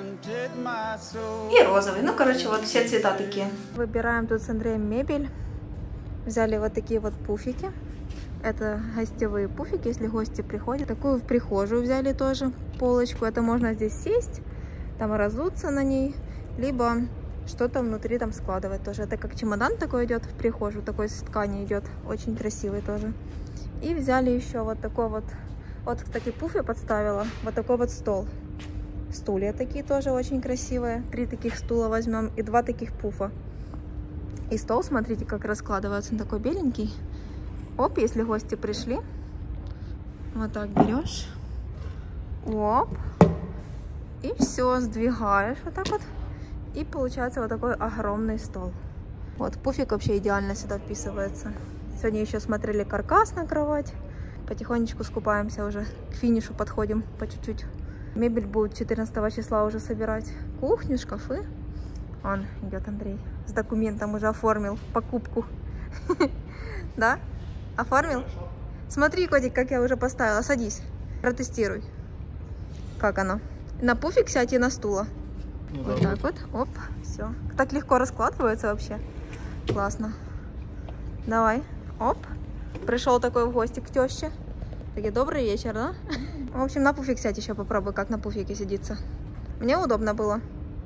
И розовый. Ну, короче, вот все цвета такие. Выбираем тут с Андреем мебель. Взяли вот такие вот пуфики. Это гостевые пуфики, если гости приходят. Такую в прихожую взяли тоже полочку. Это можно здесь сесть, там разуться на ней, либо что-то внутри там складывать тоже. Это как чемодан такой идет в прихожую, такой из ткани идет. Очень красивый тоже. И взяли еще вот такой вот. Вот, кстати, пуф я подставила. Вот такой вот стол. Стулья такие тоже очень красивые. 3 таких стула возьмем и 2 таких пуфа. И стол, смотрите, как раскладывается. Он такой беленький. Оп, если гости пришли. Вот так берешь. Оп. И все, сдвигаешь вот так вот. И получается вот такой огромный стол. Вот, пуфик вообще идеально сюда вписывается. Сегодня еще смотрели каркас на кровать. Потихонечку скупаемся уже. К финишу подходим по чуть-чуть. Мебель будет 14 числа уже собирать. Кухню, шкафы. Вон идет Андрей. С документом уже оформил покупку. Да? Оформил? Смотри, котик, как я уже поставила. Садись. Протестируй. Как оно? На пуфик сядь и на стула. Ну, вот так вот. Оп, все. Так легко раскладывается вообще. Классно. Давай. Оп. Пришел такой в гости к теще. Такие, добрый вечер, да? В общем, на пуфик сядь еще попробуй, как на пуфике сидится. Мне удобно было.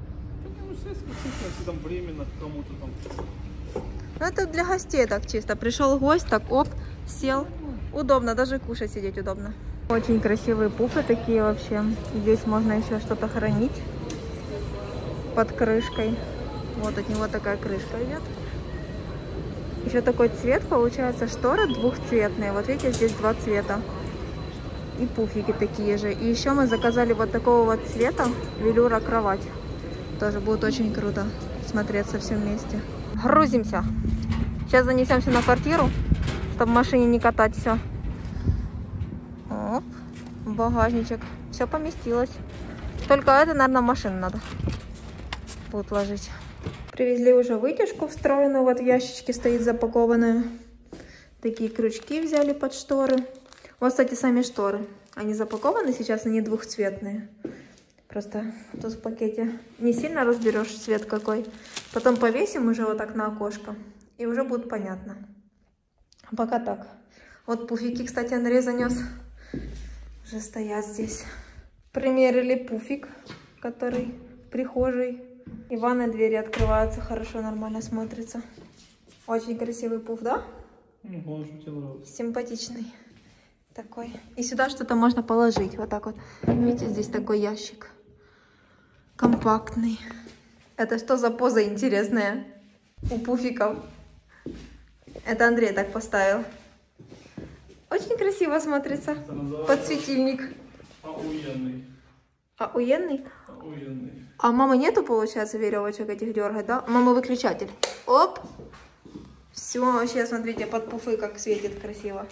Там временно кому-то там. Ну, это для гостей так чисто. Пришел гость, так оп, сел. Удобно, даже кушать сидеть удобно. Очень красивые пуфы такие вообще. Здесь можно еще что-то хранить под крышкой. Вот от него такая крышка идет. Еще такой цвет получается, шторы двухцветные. Вот видите, здесь 2 цвета. И пуфики такие же. И еще мы заказали вот такого вот цвета велюра кровать. Тоже будет очень круто смотреться все вместе. Грузимся. Сейчас занесемся на квартиру, чтобы в машине не катать все. Оп, багажничек. Все поместилось. Только это, наверное, в машину надо будет ложить. Привезли уже вытяжку встроенную. Вот в ящичке стоит запакованная. Такие крючки взяли под шторы. Вот, кстати, сами шторы. Они запакованы сейчас, они двухцветные. Просто тут в пакете не сильно разберешь цвет какой. Потом повесим уже вот так на окошко. И уже будет понятно. А пока так. Вот пуфики, кстати, Андрей занес. Уже стоят здесь. Примерили пуфик, который в прихожей. И в ванной двери открываются. Хорошо, нормально смотрится. Очень красивый пуф, да? Симпатичный. Такой. И сюда что-то можно положить. Вот так вот. Видите, здесь такой ящик. Компактный. Это что за поза интересная у пуфиков? Это Андрей так поставил. Очень красиво смотрится. Подсветильник. Охуенный. Охуенный? Охуенный. А у мамы нету, получается, веревочек этих дергать, да? У мамы выключатель. Оп! Все, вообще, смотрите, под пуфы как светит красиво.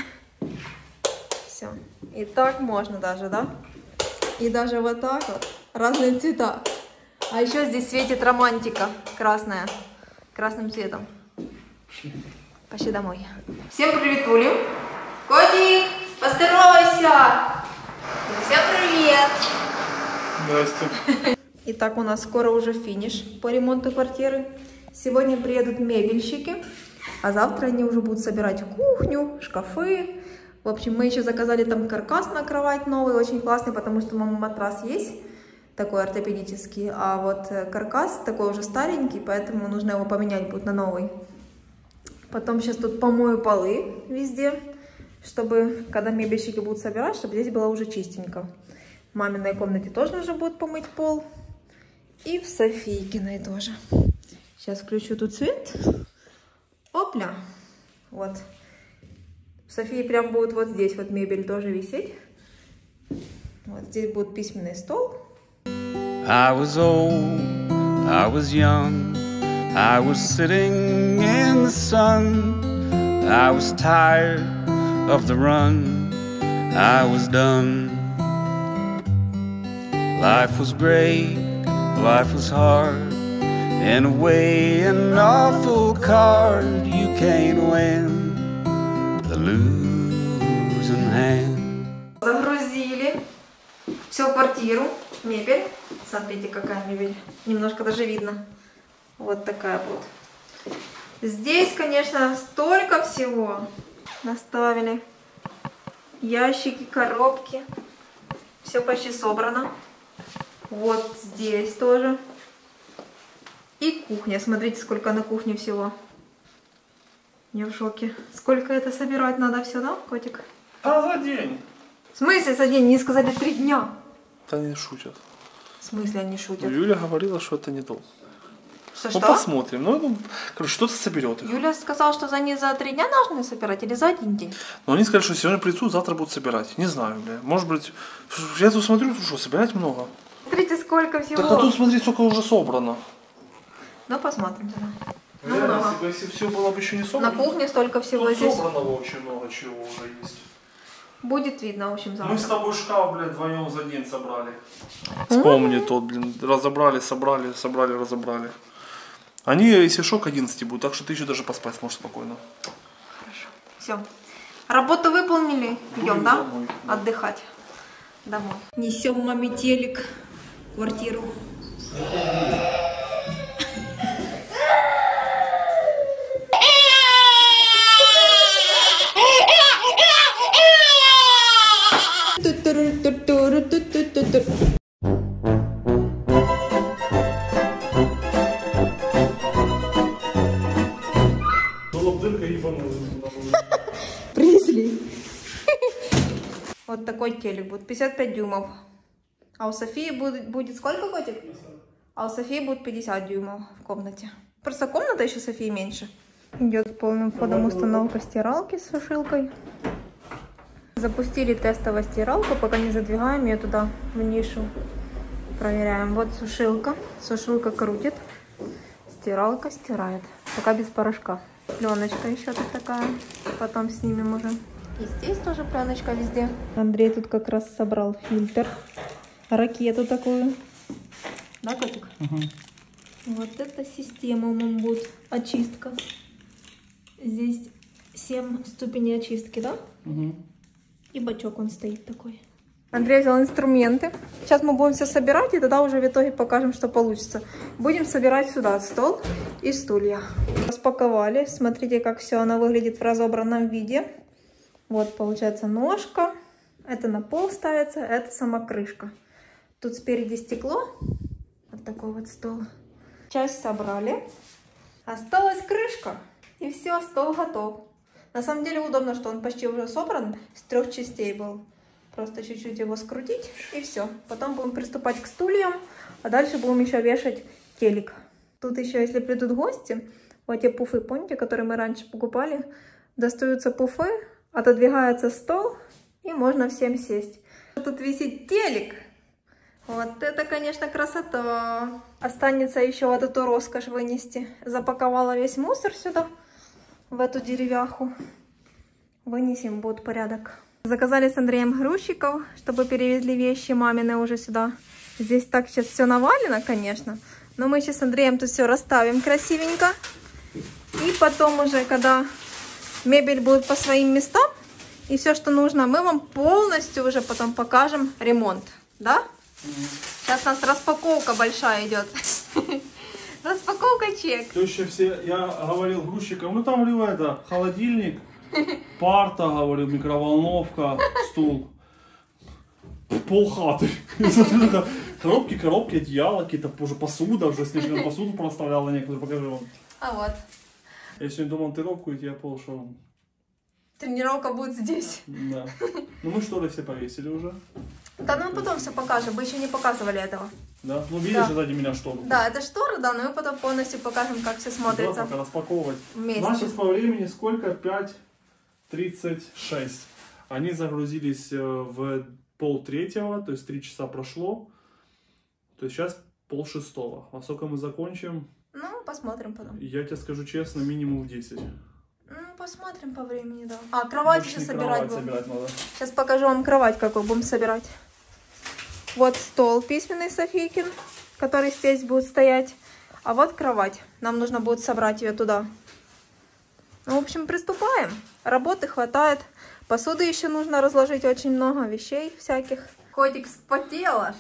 Все. И так можно даже, да? И даже вот так вот. Разные цвета. А еще здесь светит романтика красная. Красным цветом. Пошли домой. Всем привет, Ули. Котик, поздоровайся. Всем привет. Здрасте. Итак, у нас скоро уже финиш по ремонту квартиры. Сегодня приедут мебельщики, а завтра они уже будут собирать кухню, шкафы. В общем, мы еще заказали там каркас на кровать новый, очень классный, потому что у мамы матрас есть, такой ортопедический, а вот каркас такой уже старенький, поэтому нужно его поменять будет на новый. Потом сейчас тут помою полы везде, чтобы, когда мебельщики будут собирать, чтобы здесь было уже чистенько. В маминой комнате тоже нужно будет помыть пол. И в Софийкиной тоже. Сейчас включу тут свет. Опля. Вот. В Софии прям будет вот здесь вот мебель тоже висеть. Вот здесь будет письменный стол. I was old, I was young, I was sitting in the sun, I was tired of the run, I was done. Life was great, life was hard, in a way an awful card you can't win, the losing hand. Загрузили всю квартиру, мебель. Смотрите, какая мебель. Немножко даже видно. Вот такая вот. Здесь, конечно, столько всего наставили. Ящики, коробки. Все почти собрано. Вот здесь тоже. И кухня. Смотрите, сколько на кухне всего. Я в шоке. Сколько это собирать надо все, да, котик? А за день? В смысле за день? Не сказали 3 дня. Да не шутят. В смысле они шутят? Юля говорила, что это не долго. Что, Ну, что? посмотрим. Ну, короче, что-то соберет их. Юля сказала, что они за 3 дня должны собирать или за 1 день? Но они сказали, что сегодня придут, завтра будут собирать. Не знаю, бля. Может быть, я тут смотрю, что собирать много. Смотрите, сколько всего. Так а тут смотри, сколько уже собрано. Ну, посмотрим тогда. Ну, Реально, много. если все было бы еще не На собрано. кухне столько всего Тут здесь. собранного очень много чего уже есть. Будет видно, в общем, завтра. Мы с тобой шкаф, блядь, вдвоем за день собрали. Вспомни тот, блин, разобрали, собрали, разобрали. Они, если шо, к 11 будут, так что ты еще даже поспать сможешь спокойно. Хорошо. Все. Работу выполнили. Идем, да? Домой, да. Отдыхать. Домой. Несем маме телек в квартиру. Принесли. Вот такой телек будет. 55 дюймов. А у Софии будет сколько, котик? А у Софии будет 50 дюймов в комнате. Просто комната еще Софии меньше. Идет полным ходом установка стиралки с сушилкой. Запустили тестовую стиралку, пока не задвигаем ее туда в нишу. Проверяем. Вот сушилка. Сушилка крутит. Стиралка стирает. Пока без порошка. Пленочка еще тут такая. Потом снимем уже. И здесь тоже пленочка везде. Андрей тут как раз собрал фильтр. Ракету такую. Да, котик? Угу. Вот эта система у нас будет. Очистка. Здесь 7 ступеней очистки, да? Угу. И бачок он стоит такой. Андрей взял инструменты. Сейчас мы будем все собирать, и тогда уже в итоге покажем, что получится. Будем собирать сюда стол и стулья. Распаковали. Смотрите, как все оно выглядит в разобранном виде. Вот получается ножка. Это на пол ставится, это сама крышка. Тут спереди стекло. Вот такой вот стол. Часть собрали. Осталась крышка. И все, стол готов. На самом деле удобно, что он почти уже собран. С 3 частей был. Просто чуть-чуть его скрутить и все. Потом будем приступать к стульям. А дальше будем еще вешать телек. Тут еще, если придут гости, вот те пуфы, помните, которые мы раньше покупали, достаются пуфы, отодвигается стол и можно всем сесть. Тут висит телек. Вот это, конечно, красота. Останется еще вот эту роскошь вынести. Запаковала весь мусор сюда, в эту деревяху. Вынесем, будет порядок. Заказали с Андреем грузчиков, чтобы перевезли вещи мамины уже сюда. Здесь так сейчас все навалено, конечно. Но мы сейчас с Андреем тут все расставим красивенько. И потом уже, когда мебель будет по своим местам, и все, что нужно, мы вам полностью уже потом покажем ремонт. Да? Сейчас у нас распаковка большая идет. Распаковка чек. Теща все, я говорил грузчикам, ну там, говорю, это, холодильник, парта, говорю, микроволновка, стул. Полхаты. Коробки, одеяла, какие-то уже посуда, уже снежную посуду проставляла некоторые, покажу вам. А вот. Я сегодня думал монтировку идти, а пошел. Тренировка будет здесь. Да. Ну мы шторы все повесили уже. Да, ну потом все покажем, мы еще не показывали этого. Да? Ну видишь, Да. сзади меня штору. Да, это шторы, да, но мы потом полностью покажем, как все смотрится. Да, пока распаковывать. Вместе. У нас сейчас по времени сколько? 5:36. Они загрузились в 2:30, то есть 3 часа прошло. То есть сейчас 5:30. Во сколько мы закончим? Ну, посмотрим потом. Я тебе скажу честно, минимум в 10. Ну, посмотрим по времени, да. А, кровать Больше еще не собирать кровать будем. собирать надо. Сейчас покажу вам кровать, какую будем собирать. Вот стол письменный Софийкин, который здесь будет стоять. А вот кровать. Нам нужно будет собрать ее туда. Ну, в общем, приступаем. Работы хватает. Посуды еще нужно разложить, очень много вещей всяких. Котик вспотел аж.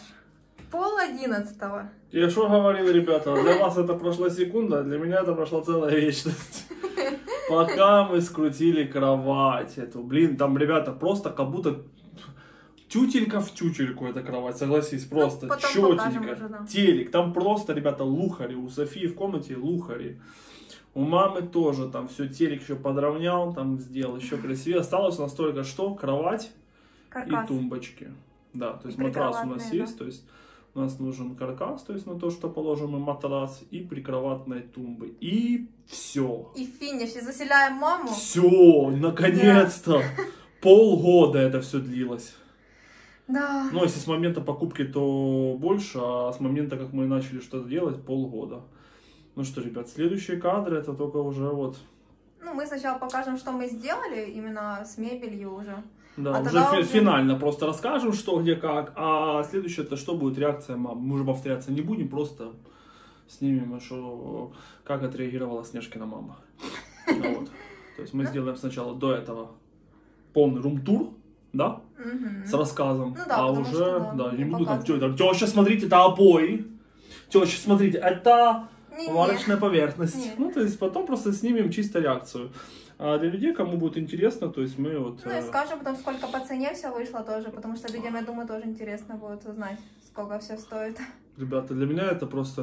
10:30. Я что говорил, ребята, для вас это прошла секунда, для меня это прошла целая вечность. Пока мы скрутили кровать эту. Блин, там, ребята, просто как будто тютелька в тютельку эта кровать, согласись, просто потом покажем четенько. уже, да. Телек, там просто, ребята, лухари. У Софии в комнате лухари. У мамы тоже там все, телек еще подровнял, там сделал еще красивее. Осталось у нас только что? Кровать Каркас. и тумбочки. Да, то есть И матрас у нас прикроватные, есть, то есть у нас нужен каркас, то есть на то, что положим и матрас, и прикроватные тумбы. И все. И финиш. И заселяем маму. Все, наконец-то. Полгода это все длилось. Да. Ну, если с момента покупки, то больше, а с момента, как мы начали что-то делать, полгода. Ну что, ребят, следующие кадры, это только уже вот... Ну, мы сначала покажем, что мы сделали именно с мебелью уже. Да, А уже тогда уже- финально просто расскажем, что, где, как. А следующее, это что будет реакция мамы. Мы уже повторяться не будем, просто снимем, что, как отреагировала Снежкина мама. Ну вот. То есть мы сделаем сначала до этого полный рум-тур, да, с рассказом. Ну да, а потому уже, что, да, не не буду там, показывать. теща, смотрите, это обои. Теща, смотрите, это Не-не. варочная поверхность. Не. Ну, то есть потом просто снимем чисто реакцию. А для людей, кому будет интересно, то есть мы вот... Ну и скажем потом, сколько по цене все вышло тоже, потому что людям, я думаю, тоже интересно будет узнать, сколько все стоит. Ребята, для меня это просто...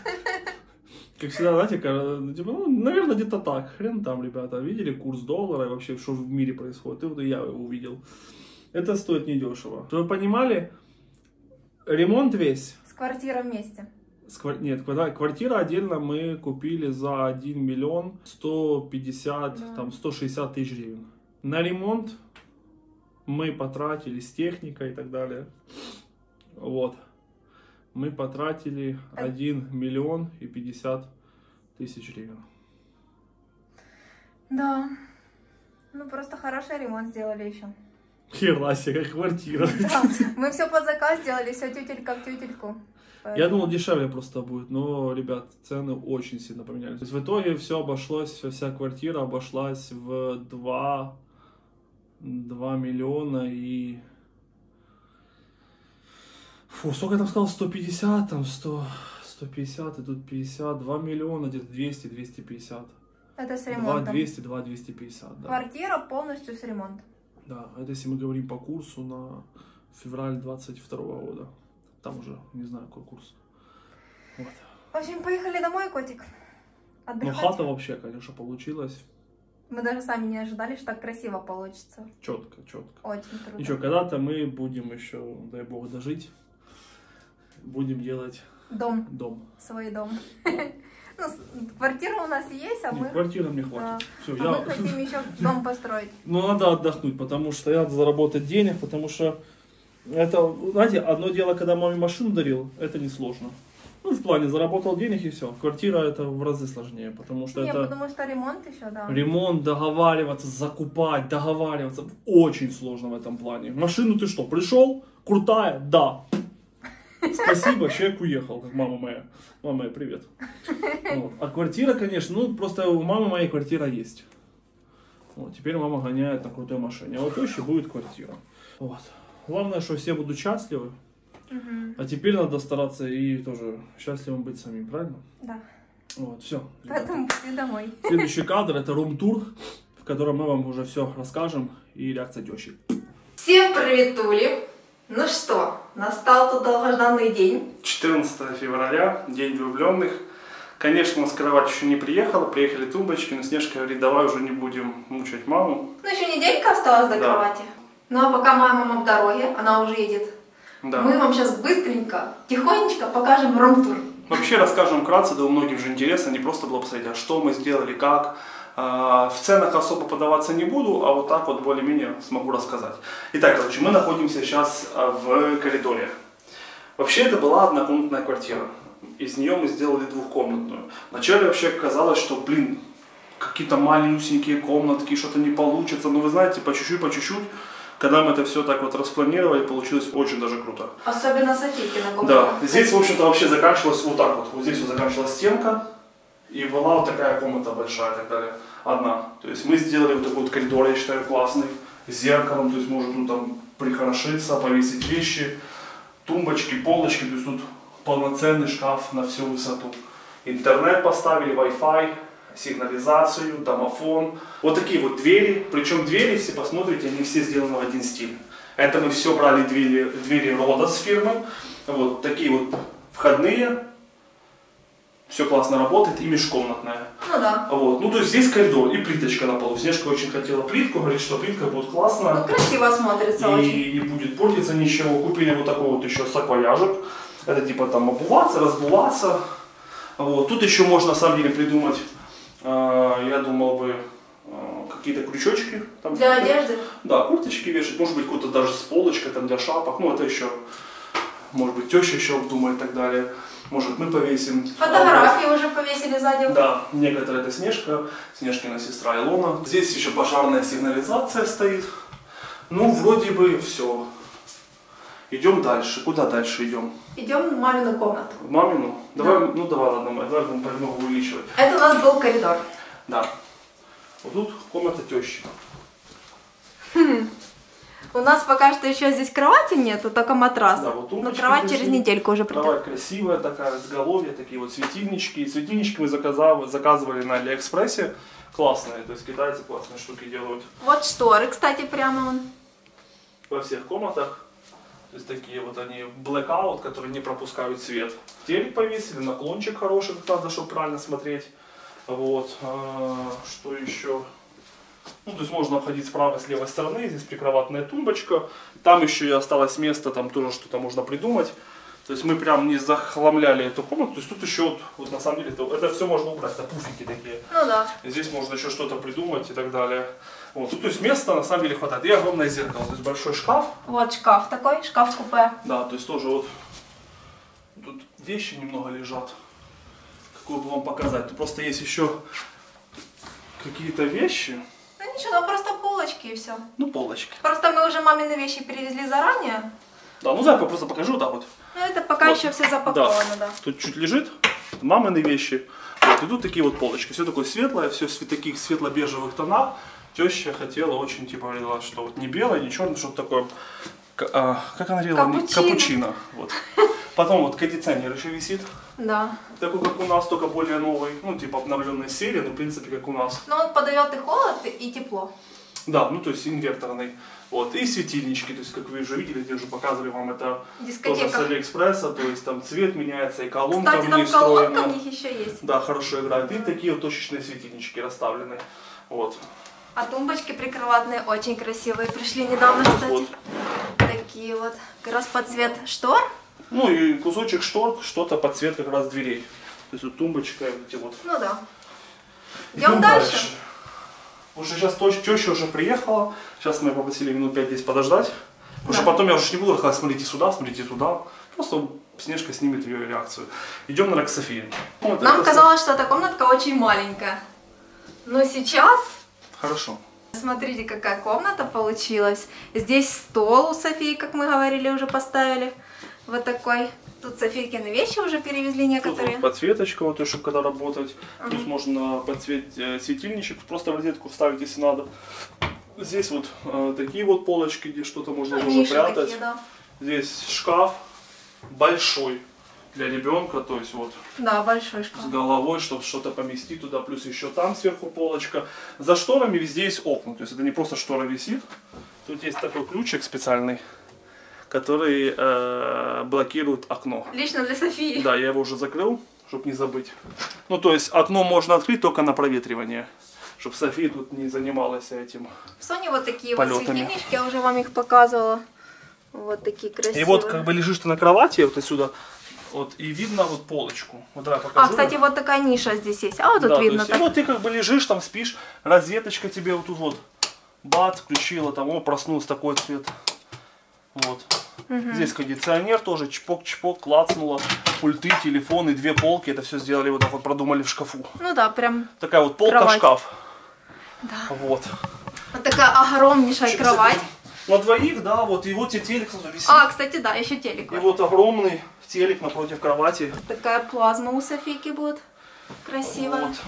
Как всегда, знаете, типа, ну, наверное, где-то так. Хрен там, ребята. Видели курс доллара и вообще, что в мире происходит? И вот я его увидел. Это стоит недешево. Чтобы вы понимали, ремонт весь... С квартирой вместе. Нет, квартира отдельно мы купили за 1 миллион 150, Да. там 160 тысяч гривен. На ремонт мы потратили с техникой и так далее. Вот. Мы потратили 1 миллион и 50 тысяч гривен. Да. Ну просто хороший ремонт сделали еще. Хера себе, как квартира. Да, мы все под заказ сделали, все тютелька в тютельку. Я думал, дешевле просто будет, но, ребят, цены очень сильно поменялись. То есть в итоге все обошлось, вся квартира обошлась в 2 миллиона и... Фу, сколько я там сказал, 150, там 100, 150, и тут 50, 2 миллиона, где-то 200, 250. Это с 2 ремонтом. 200, 2 250, да. Квартира полностью с ремонтом. Да, это если мы говорим по курсу на февраль 22 года. Там уже, не знаю, какой курс. Вот. В общем, поехали домой, котик. Но Отдыхать. хата вообще, конечно, получилась Мы даже сами не ожидали, что так красиво получится. четко, четко. Очень круто. Ничего, когда-то мы будем еще, дай бог, дожить. Будем делать Дом. дом. Свой дом. Ну, квартира у нас есть, а Нет, мы... квартиры мне хватит. Все, А мы хотим еще дом построить. Ну, надо отдохнуть, потому что надо заработать денег, потому что Это, знаете, одно дело, когда маме машину дарил, это несложно. Ну, в плане, заработал денег и все. Квартира это в разы сложнее, потому что Не, это... потому что ремонт еще, да. Ремонт, договариваться, закупать, договариваться. Очень сложно в этом плане. Машину ты что, пришел? Крутая? Да. Спасибо, человек уехал, как мама моя. Мама моя, привет. Вот. А квартира, конечно, ну просто у мамы моей квартира есть. Вот. Теперь мама гоняет на крутой машине. А вот еще будет квартира. Вот. Главное, что все будут счастливы. А теперь надо стараться и тоже счастливым быть самим, правильно? Да. Вот, все. Поэтому пошли домой. Следующий кадр это рум-тур, в котором мы вам уже все расскажем и реакция тещи. Всем приветули! Ну что, настал тот долгожданный день. 14 февраля, день влюбленных. Конечно, у нас кровать еще не приехала, приехали тумбочки, но Снежка говорит, давай уже не будем мучать маму. Ну еще неделька осталась до кровати. Ну а пока моя мама в дороге, она уже едет. Да. Мы вам сейчас быстренько, тихонечко покажем рум-тур. Вообще расскажем вкратце, да у многих же интересно, не просто было посмотреть, а что мы сделали, как. В ценах особо подаваться не буду, а вот так вот более-менее смогу рассказать. Итак, короче, мы находимся сейчас в коридоре. Вообще это была однокомнатная квартира. Из нее мы сделали двухкомнатную. Вначале вообще казалось, что, блин, какие-то малюсенькие комнатки, что-то не получится. Но вы знаете, по чуть-чуть, когда мы это все так вот распланировали, получилось очень даже круто. Особенно сатирки на комнате. Да, здесь, в общем-то, вообще заканчивалась вот так вот. Вот здесь вот заканчивалась стенка. И была вот такая комната большая и так далее. Одна. То есть мы сделали вот такой вот коридор, я считаю, классный. С зеркалом, то есть можно ну, там прихорошиться, повесить вещи. Тумбочки, полочки. То есть тут полноценный шкаф на всю высоту. Интернет поставили, Wi-Fi, сигнализацию, домофон. Вот такие вот двери. Причем двери, если посмотрите, они все сделаны в один стиль. Это мы все брали двери Рода с фирмы. Вот такие вот входные. Все классно работает и межкомнатная. Ну да. Вот. Ну то есть здесь коридор и плиточка на полу. Снежка очень хотела плитку, говорит, что плитка будет классно. Ну красиво смотрится и очень. не будет портиться ничего. Купили вот такой вот еще саквояжик. Это типа там обуваться, разбуваться. Вот. Тут еще можно на самом деле придумать, я думал бы, какие-то крючочки. Там, для одежды? Да, курточки вешать. Может быть какой-то даже с полочкой там для шапок. Ну это еще, может быть теща еще обдумает и так далее. Может мы повесим. Фотографии уже повесили сзади. Да, некоторые это Снежка, Снежкина сестра Илона. Здесь еще пожарная сигнализация стоит. Ну, вроде бы все. Идем дальше. Куда дальше идем? Идем в мамину комнату. В мамину? Давай, Да. ну давай, ладно, давай будем понемногу увеличивать. Это у нас был коридор. Да. Вот тут комната тещи. У нас пока что еще здесь кровати нету, только матрас. Да, вот но тумбочки кровать пришли. через недельку уже придет. Кровать красивая такая, изголовье, такие вот светильнички. Светильнички мы заказывали на Алиэкспрессе. Классные, то есть китайцы классные штуки делают. Вот шторы, кстати, прямо он. Во всех комнатах. То есть такие вот они blackout, которые не пропускают свет. Телек повесили, наклончик хороший, как надо, чтобы правильно смотреть. Вот. Что еще? Ну, то есть можно обходить с правой, с левой стороны. Здесь прикроватная тумбочка. Там еще и осталось место, там тоже что-то можно придумать. То есть мы прям не захламляли эту комнату. То есть тут еще вот на самом деле это все можно убрать. Это пуфики такие. Ну да. И здесь можно еще что-то придумать и так далее. Вот. Тут, то есть места на самом деле хватает. И огромное зеркало. То есть большой шкаф. Вот шкаф такой, шкаф-купе. Да, то есть тоже вот тут вещи немного лежат. Какую бы вам показать. Тут просто есть еще какие-то вещи. Ну ничего, там просто полочки и все. Ну, полочки. Просто мы уже мамины вещи перевезли заранее. Да, ну я просто покажу вот так вот. Ну это пока Вот. еще все запаковано, да. Тут чуть лежит, мамины вещи. Вот, и тут такие вот полочки. Все такое светлое, все в таких светло-бежевых тонах. Теща хотела очень, типа, говорила, что вот не белое, не черное, что-то такое. Как она говорила? Капучино. Капучино. Вот. Потом вот кондиционер еще висит. Да. Такой, как у нас, только более новый. Ну, типа обновленная серия, но в принципе, как у нас. Но он подает и холод, и тепло. Да, ну то есть инверторный. Вот. И светильнички, то есть, как вы уже видели, я уже показывали вам это Дискотека. тоже с Алиэкспресса. То есть там цвет меняется, и колонка Кстати, в там ней колонка встроена. у них еще есть. Да, хорошо играет. И такие вот точечные светильнички расставлены. Вот. А тумбочки прикроватные очень красивые. Пришли недавно, кстати. Вот. Такие вот. Как раз под цвет штор. Ну и кусочек штор, что-то под цвет как раз дверей. То есть вот тумбочка и вот эти вот. Ну да. Идем дальше. Уже сейчас теща уже приехала. Сейчас мы попросили минут 5 здесь подождать. Потому что потом я уже не буду рассказывать, смотрите туда. Просто Снежка снимет ее реакцию. Идем, наверное, к Софии. Вот Нам казалось, что эта комнатка очень маленькая. Но сейчас... Хорошо. Смотрите, какая комната получилась. Здесь стол у Софии, как мы говорили, уже поставили. Вот такой. Тут Софийкины вещи уже перевезли некоторые. Тут вот подсветочка, вот, чтобы когда работать. Плюс можно подсветить светильничек, просто в розетку вставить, если надо. Здесь вот такие вот полочки, где что-то можно уже прятать. Такие, да. Здесь шкаф большой для ребенка, то есть вот Да, большой шкаф. с головой, чтобы что-то поместить туда, плюс еще там сверху полочка. За шторами везде есть окна, то есть это не просто штора висит. Тут есть такой ключик специальный, который блокирует окно. Лично для Софии. Да, я его уже закрыл, чтобы не забыть. Ну, то есть окно можно открыть только на проветривание, чтобы София тут не занималась этим. В Соне вот такие полетами. вот светильнички, я уже вам их показывала. Вот такие красивые. И вот как бы лежишь ты на кровати, вот отсюда, вот, и видно вот полочку. Вот давай покажу. кстати, вот такая ниша здесь есть. А вот тут да, видно есть, так. и вот ты как бы лежишь, там спишь, розеточка тебе вот тут вот, бац, включила, там, о, проснулся, такой цвет. Вот. Здесь кондиционер тоже, чпок-чпок, клацнуло, пульты, телефоны, 2 полки, это все сделали, вот так вот продумали в шкафу. Ну да, прям Такая вот полка-шкаф. Да. Вот. вот такая огромнейшая кровать. На двоих, да, вот, и вот тебе телек сразу висит. А, кстати, да, еще телек. И вот огромный телек напротив кровати. Такая плазма у Софийки будет. Красивая. Вот.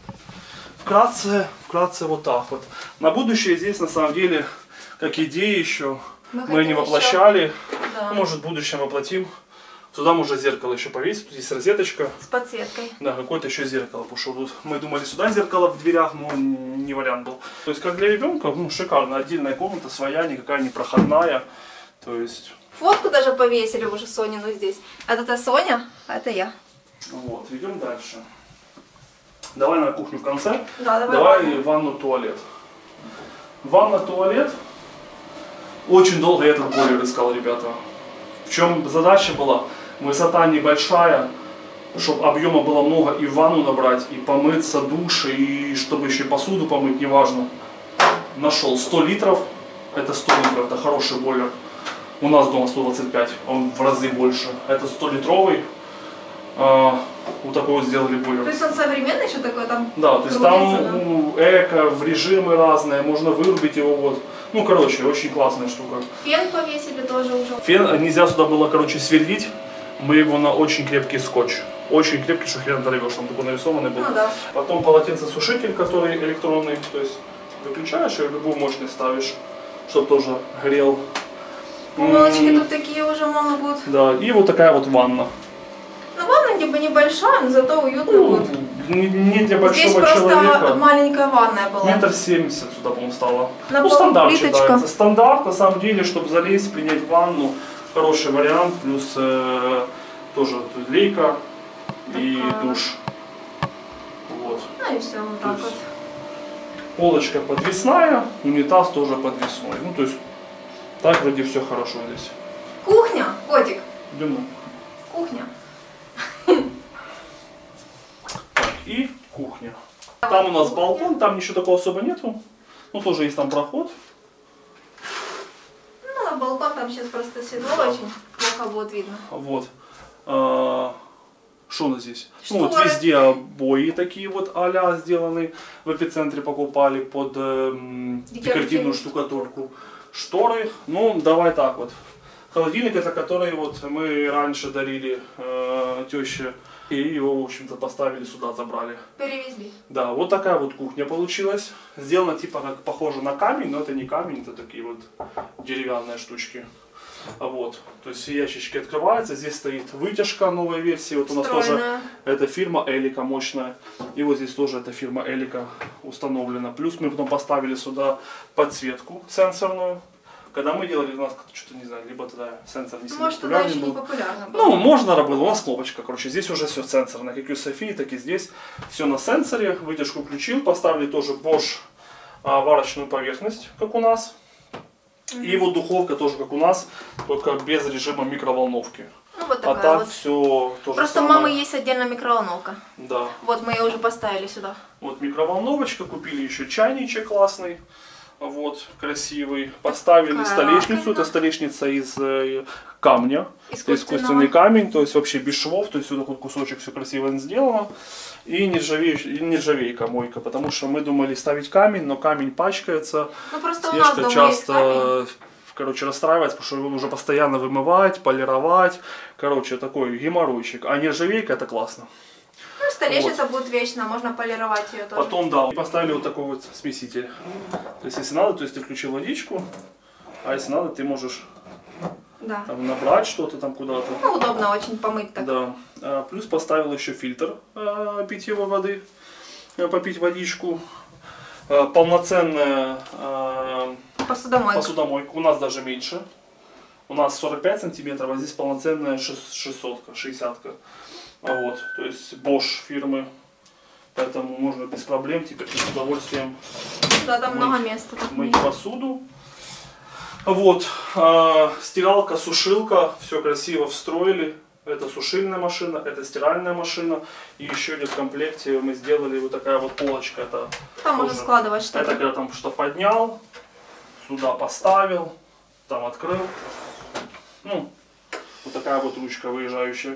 Вкратце вот так вот. На будущее здесь на самом деле, как идеи еще, мы хотим не воплощали. Да. Ну, может, в будущем воплотим. Сюда можно зеркало еще повесить. Тут есть розеточка. С подсветкой. Да, какое-то еще зеркало. Потому что тут мы думали сюда зеркало в дверях, но не вариант был. То есть, как для ребенка, ну, шикарно. Отдельная комната, своя, никакая не проходная. То есть... Фотку даже повесили уже Сонину здесь. Это Соня, а это я. Вот, идем дальше. Давай на кухню в конце. Да, Давай ванну, туалет. Ванна, туалет. Очень долго я этот бойлер искал, ребята. В чем задача была? Высота небольшая, чтобы объема было много и в ванну набрать, и помыться, душ, и чтобы еще и посуду помыть, неважно. Нашел 100 литров. Это 100 литров, это хороший бойлер. У нас дома 125, он в разы больше. Это 100-литровый. Вот такой вот сделали бойлер. То есть он современный еще такой там? Да, то есть там эко, в режимы разные, можно вырубить его вот. Ну, короче, очень классная штука. Фен повесили тоже уже. Фен нельзя сюда было, короче, сверлить. Мы его на очень крепкий скотч. Очень крепкий, что хрен оторвешь, там такой нарисованный был. Ну да. Потом полотенцесушитель, который электронный, то есть выключаешь и любую мощность ставишь, чтобы тоже грел. Полочки тут такие уже могут. Да, и вот такая вот ванна. Ну ванна типа небольшая, но зато уютно будет. Не для большого Здесь просто человека. маленькая ванная была. 1,70 м сюда, по-моему, стало. На Ну, полу стандарт плиточка. считается. Стандарт, на самом деле, чтобы залезть, принять ванну, хороший вариант. Плюс тоже тут лейка и душ. Вот. Ну и все, вот так есть вот. Полочка подвесная, унитаз тоже подвесной. Ну, то есть, так вроде все хорошо здесь. Кухня, котик, Идем на кухня. Так, и кухня. Там у нас балкон, там ничего такого особо нету. Ну, тоже есть там проход. Ну, на балкон там сейчас просто светло очень плохо будет видно. Вот. Что у нас здесь? Ну, вот Шторы. везде обои такие вот а-ля сделаны. В эпицентре покупали под декоративную штукатурку. Шторы, ну, давай так вот. Холодильник, это который вот мы раньше дарили теще. И его, в общем-то, поставили сюда, забрали. Перевезли. Да, вот такая вот кухня получилась. Сделана типа как похоже на камень, но это не камень, это такие вот деревянные штучки. Вот, то есть все ящички открываются, здесь стоит вытяжка новой версии, вот у нас тоже эта фирма Элика мощная, и вот здесь тоже эта фирма Элика установлена. Плюс мы потом поставили сюда подсветку сенсорную. Когда мы делали, у нас что-то, не знаю, либо тогда сенсор не сильно Может, тогда популярный еще не был. популярно было. Ну, можно работать, у нас кнопочка, короче, здесь уже все сенсорно, как и у Софии, так и здесь. Все на сенсоре, вытяжку включил, поставили тоже Bosch варочную поверхность, как у нас. И вот духовка тоже как у нас, только без режима микроволновки. Ну, вот А такая так вот. все тоже Просто у самое. мамы есть отдельно микроволновка. Да. Вот мы ее уже поставили сюда. Вот микроволновочка, купили еще чайничек классный. Вот, красивый. Поставили столешницу. Это столешница из камня. Искусственный камень, то есть вообще без швов. То есть вот такой кусочек все красиво сделано. И нержавейка мойка, потому что мы думали ставить камень, но камень пачкается. Ну просто Снежка у нас часто, короче, расстраивается, потому что его нужно постоянно вымывать, полировать. Короче, такой геморройчик. А нержавейка это классно. Ну, столешница будет вечно, можно полировать ее тоже. Потом, да, поставили вот такой вот смеситель. То есть, если надо, то есть ты включил водичку, а если надо, ты можешь там набрать что-то там куда-то. Ну, удобно очень помыть так. Да. Плюс поставил еще фильтр питьевой воды, попить водичку. Полноценная посудомойка. У нас даже меньше. У нас 45 сантиметров, а здесь полноценная 60-ка. Вот, то есть Bosch фирмы, поэтому можно без проблем теперь с удовольствием много места мыть посуду. Вот, стиралка, сушилка, все красиво встроили. Это сушильная машина, это стиральная машина. И еще идет в комплекте мы сделали вот такая вот полочка. Это там можно складывать что-то. Это когда там что поднял, сюда поставил, там открыл. Ну, вот такая вот ручка выезжающая.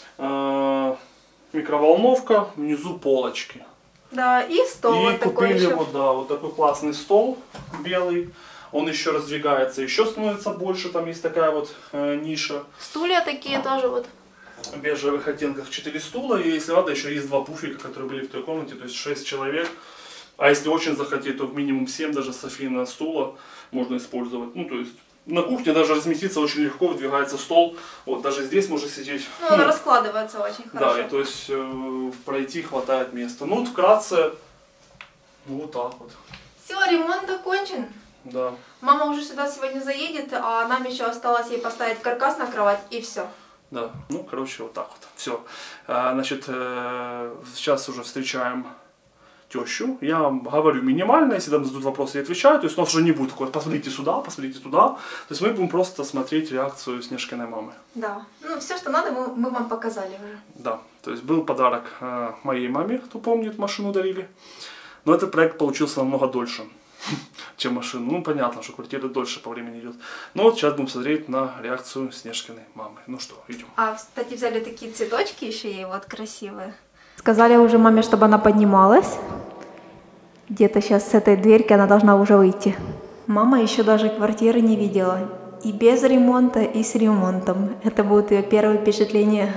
Микроволновка, внизу полочки. Да, и стол и вот такой купили еще. вот такой классный стол белый. Он еще раздвигается, еще становится больше. Там есть такая вот ниша. Стулья такие тоже вот. В бежевых оттенках 4 стула. И если надо, еще есть 2 пуфика, которые были в той комнате. То есть 6 человек. А если очень захотеть, то в минимум 7 даже софийного стула можно использовать. Ну, то есть на кухне даже разместиться очень легко, выдвигается стол. Вот даже здесь можно сидеть. Ну, он раскладывается очень хорошо. Да, и то есть пройти хватает места. Ну, вот вкратце, вот так вот. Все, ремонт окончен. Да. Мама уже сюда сегодня заедет, а нам еще осталось ей поставить каркас на кровать и все. Да, ну, короче, вот так вот. Все. Значит, сейчас уже встречаем тещу. Я говорю минимально, если там задают вопросы, я отвечаю. То есть у нас уже не будет такого, посмотрите сюда, посмотрите туда. То есть мы будем просто смотреть реакцию Снежкиной мамы. Да, ну все, что надо, мы вам показали уже. Да, то есть был подарок моей маме, кто помнит, машину дарили. Но этот проект получился намного дольше, чем машину. Ну, понятно, что квартира дольше по времени идет. Но вот сейчас будем смотреть на реакцию Снежкиной мамы. Ну что, идем. А, кстати, взяли такие цветочки еще ей, вот красивые. Сказали уже маме, чтобы она поднималась. Где-то сейчас с этой дверьки она должна уже выйти. Мама еще даже квартиры не видела. И без ремонта, и с ремонтом. Это будет ее первое впечатление.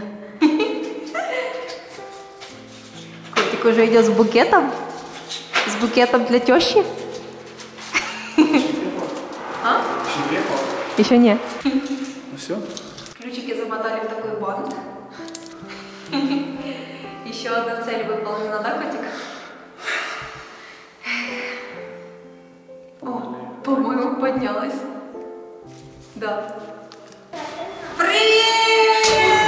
Котик уже идет с букетом? С букетом для тещи? А? Еще нет. Ну все. Ключики замотали в такой бант. Еще одна цель выполнена, да, котик? О, по-моему, поднялась. Да. Привет!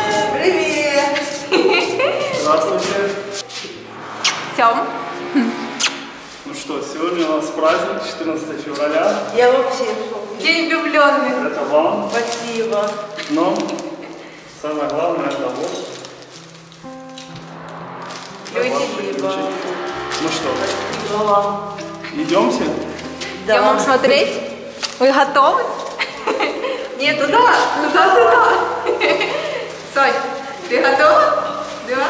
Привет! Здравствуйте. Тём. Ну что, сегодня у нас праздник, 14 февраля. Я вообще в шоке. День влюбленных. Это вам, Спасибо. но самое главное это вот. Спасибо. Ну что, Спасибо вам. идемте? Я вам смотреть? Вы готовы? Нет, туда, туда. Сонь, ты готова? Да?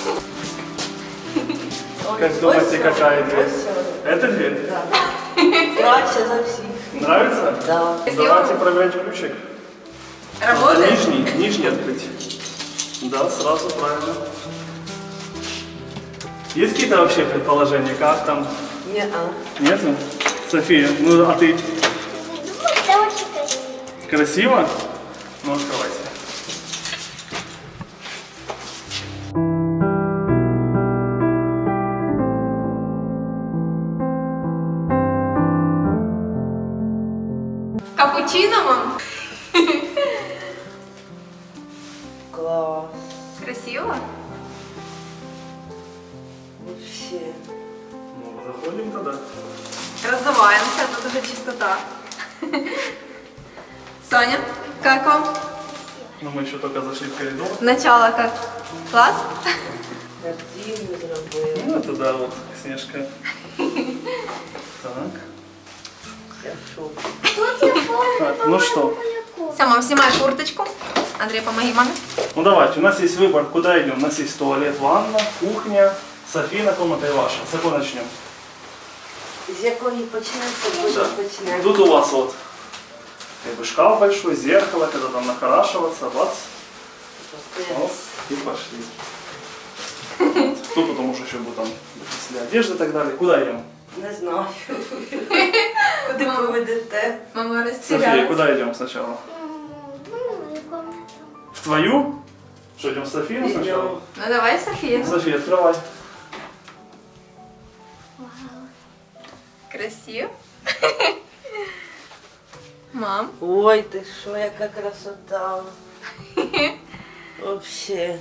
Как думаете, какая дверь? Это дверь? Да. Краще за всех. Нравится? Да. Давайте проверять ключик. Работает? Нижний открыть. Да, сразу правильно. Есть какие-то вообще предположения, как там? Не-а. Нет? София, ну а ты? Это очень красиво. Красиво? Ну, открывайся. Капучино, мам? Класс. Красиво? Вообще. Ну, заходим тогда. Разуваемся, тут уже чистота. Соня, как вам? Ну, мы еще только зашли в коридор. Начало как? Класс? Картину зробили. Ну, это да, вот Снежка. Так. Я в шоке. Так, ну что? Все, мам, снимай курточку. Андрей, помоги маме. Ну давайте, у нас есть выбор, куда идем. У нас есть туалет, ванна, кухня, Софийна комната и ваша. С какой начнем? З якої почнемо, з якої Да. почнемо. Тут у вас вот как бы шкаф большой, зеркало, когда там накрашиваться, бац. Вот, и пошли. Вот. Тут потом уже еще будет там, если одежда и так далее. Куда идем? Не знаю. Куди поведете? Мама София, растерялась. куда идем сначала? В твою? Что, идем в Софию сначала? Ну давай, София. София, открывай. Красиво. Мам. Ой, ти що, яка красота. Вообще.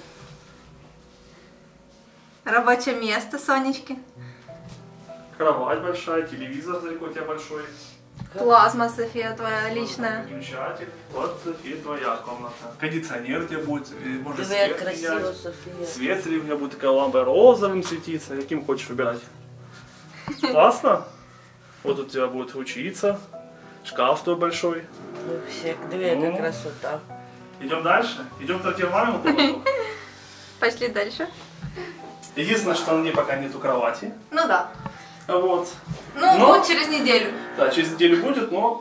Рабочее место, Сонечки. Кровать большая, телевизор далеко у тебя большой. Плазма, София, твоя личная. Выключатель. Вот, София, твоя комната. Кондиционер у тебя будет, можно Диви, як свет красиво, менять. Софія. Свет у меня будет такая лампа розовым светиться. Каким хочешь выбирать. Классно? Вот тут у тебя будет учиться. Шкаф твой большой. Вообще, диви, яка Ну. красота. Идем дальше? Идем в мамину комнату? Пошли дальше. Единственное, что на ней пока нету кровати. Ну да. Вот. Ну, Но- будет через неделю. Да, через неделю будет, но...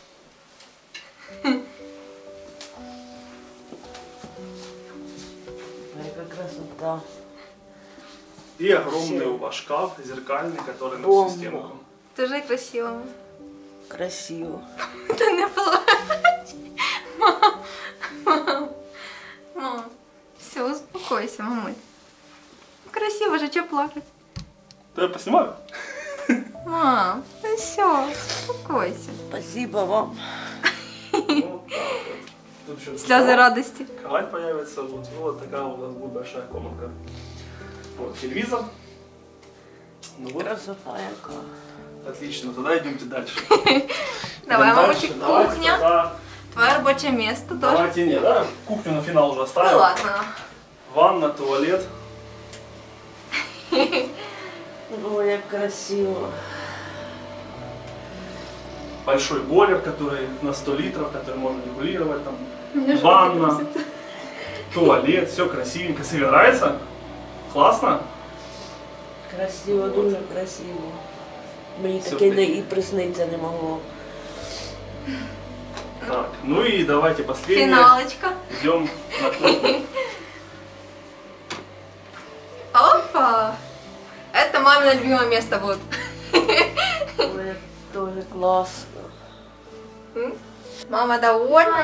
Яка красота. И огромный у вас шкаф зеркальный, который на Бомба. всю стенку. Тоже красиво. Красиво. Ты не плачь. Мам. Все, успокойся, мамуль. Красиво же, что плакать? Да я поснимаю. Мам, ну все, успокойся. Спасибо вам. Вот так вот. Тут еще Слезы радости. кровать появится. Вот такая вот у нас будет большая комнатка. Вот телевизор. Ну вот, Красота яка. отлично. Тогда идемте дальше. Давай, Идем мамочек, дальше. Давайте кухня. тогда- Твое рабочее место тоже. Давайте нет, да? Кухню на финал уже Ну оставим. ладно. Ванна, туалет. Ой, як красиво. Большой бойлер, который на 100 литров, который можно регулировать. Там. Мне желудок Ванна, трясется. туалет, все красивенько. Себе нравится? Классно? Красиво, дуже красиво. Мені Все таке таки. і присниться не могло. Так, ну и давайте последнее. Финалочка. Идем на кухню. Опа! Это мамино любимое место будет. Ой, як дуже класно. Мама довольна.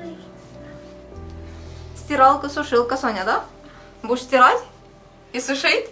Стиралка, сушилка, Соня, да? Будешь стирать и сушить?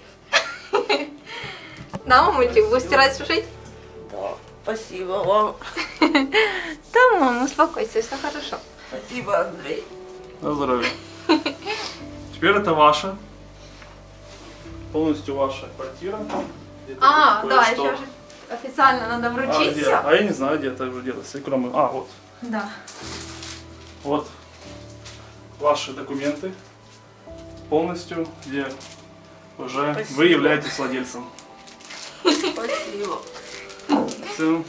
Да, мамультик, будешь стирать и сушить? Да. Спасибо вам. Да, мама, успокойся, все хорошо. Спасибо, Андрей. На здоровье. Теперь это ваша. Полностью ваша квартира. Где-то А, тут да, кое-что. еще же официально надо А, вручить где? все. А я не знаю, где это уже делается. Кроме... А, вот. Да. Вот. Ваши документы. Полностью, где уже Спасибо. вы являетесь владельцем. Спасибо. Все.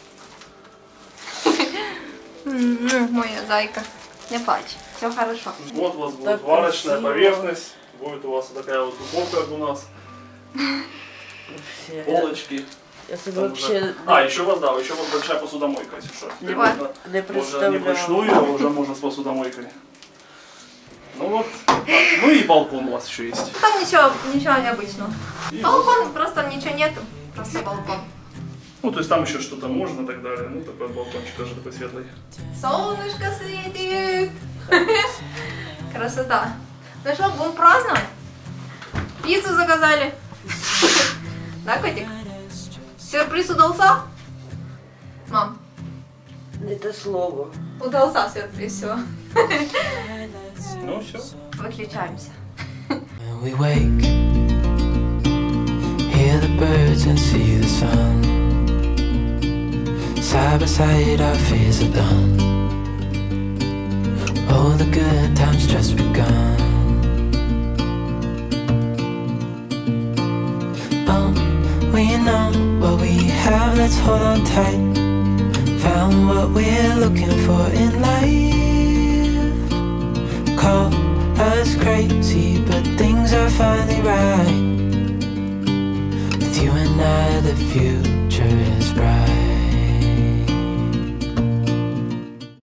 Моя зайка. Не плачь, все хорошо. Вот у вас будет Так варочная красиво. поверхность. Будет у вас вот такая вот духовка, как у нас. Вообще, Полочки. я себе Там вообще уже- А, еще вот, да, еще вот большая посудомойка, если что. Теперь Давай. можно не уже не представляю. вручную, а уже можно с посудомойкой. Ну вот. Так, ну и балкон у вас еще есть. Там ничего необычного. И Балкон, просто ничего нету. Просто балкон. Ну, то есть там еще что-то можно и так далее. Ну, такой балкончик тоже такой светлый. Солнышко светит. Красота. Ну что, будем праздновать? Пиццу заказали. Да, котик? Сюрприз удался? Мам, Не те слово. удался сюрприз, все. Ну, все. Выключаемся. When we wake, hear the birds and see the sun. Side by side our fears are done. Oh, the good times just begun. We know what we have, let's hold on tight. Found what we're looking for in life. Call us crazy, but things are finally right. With you and I, the future is bright.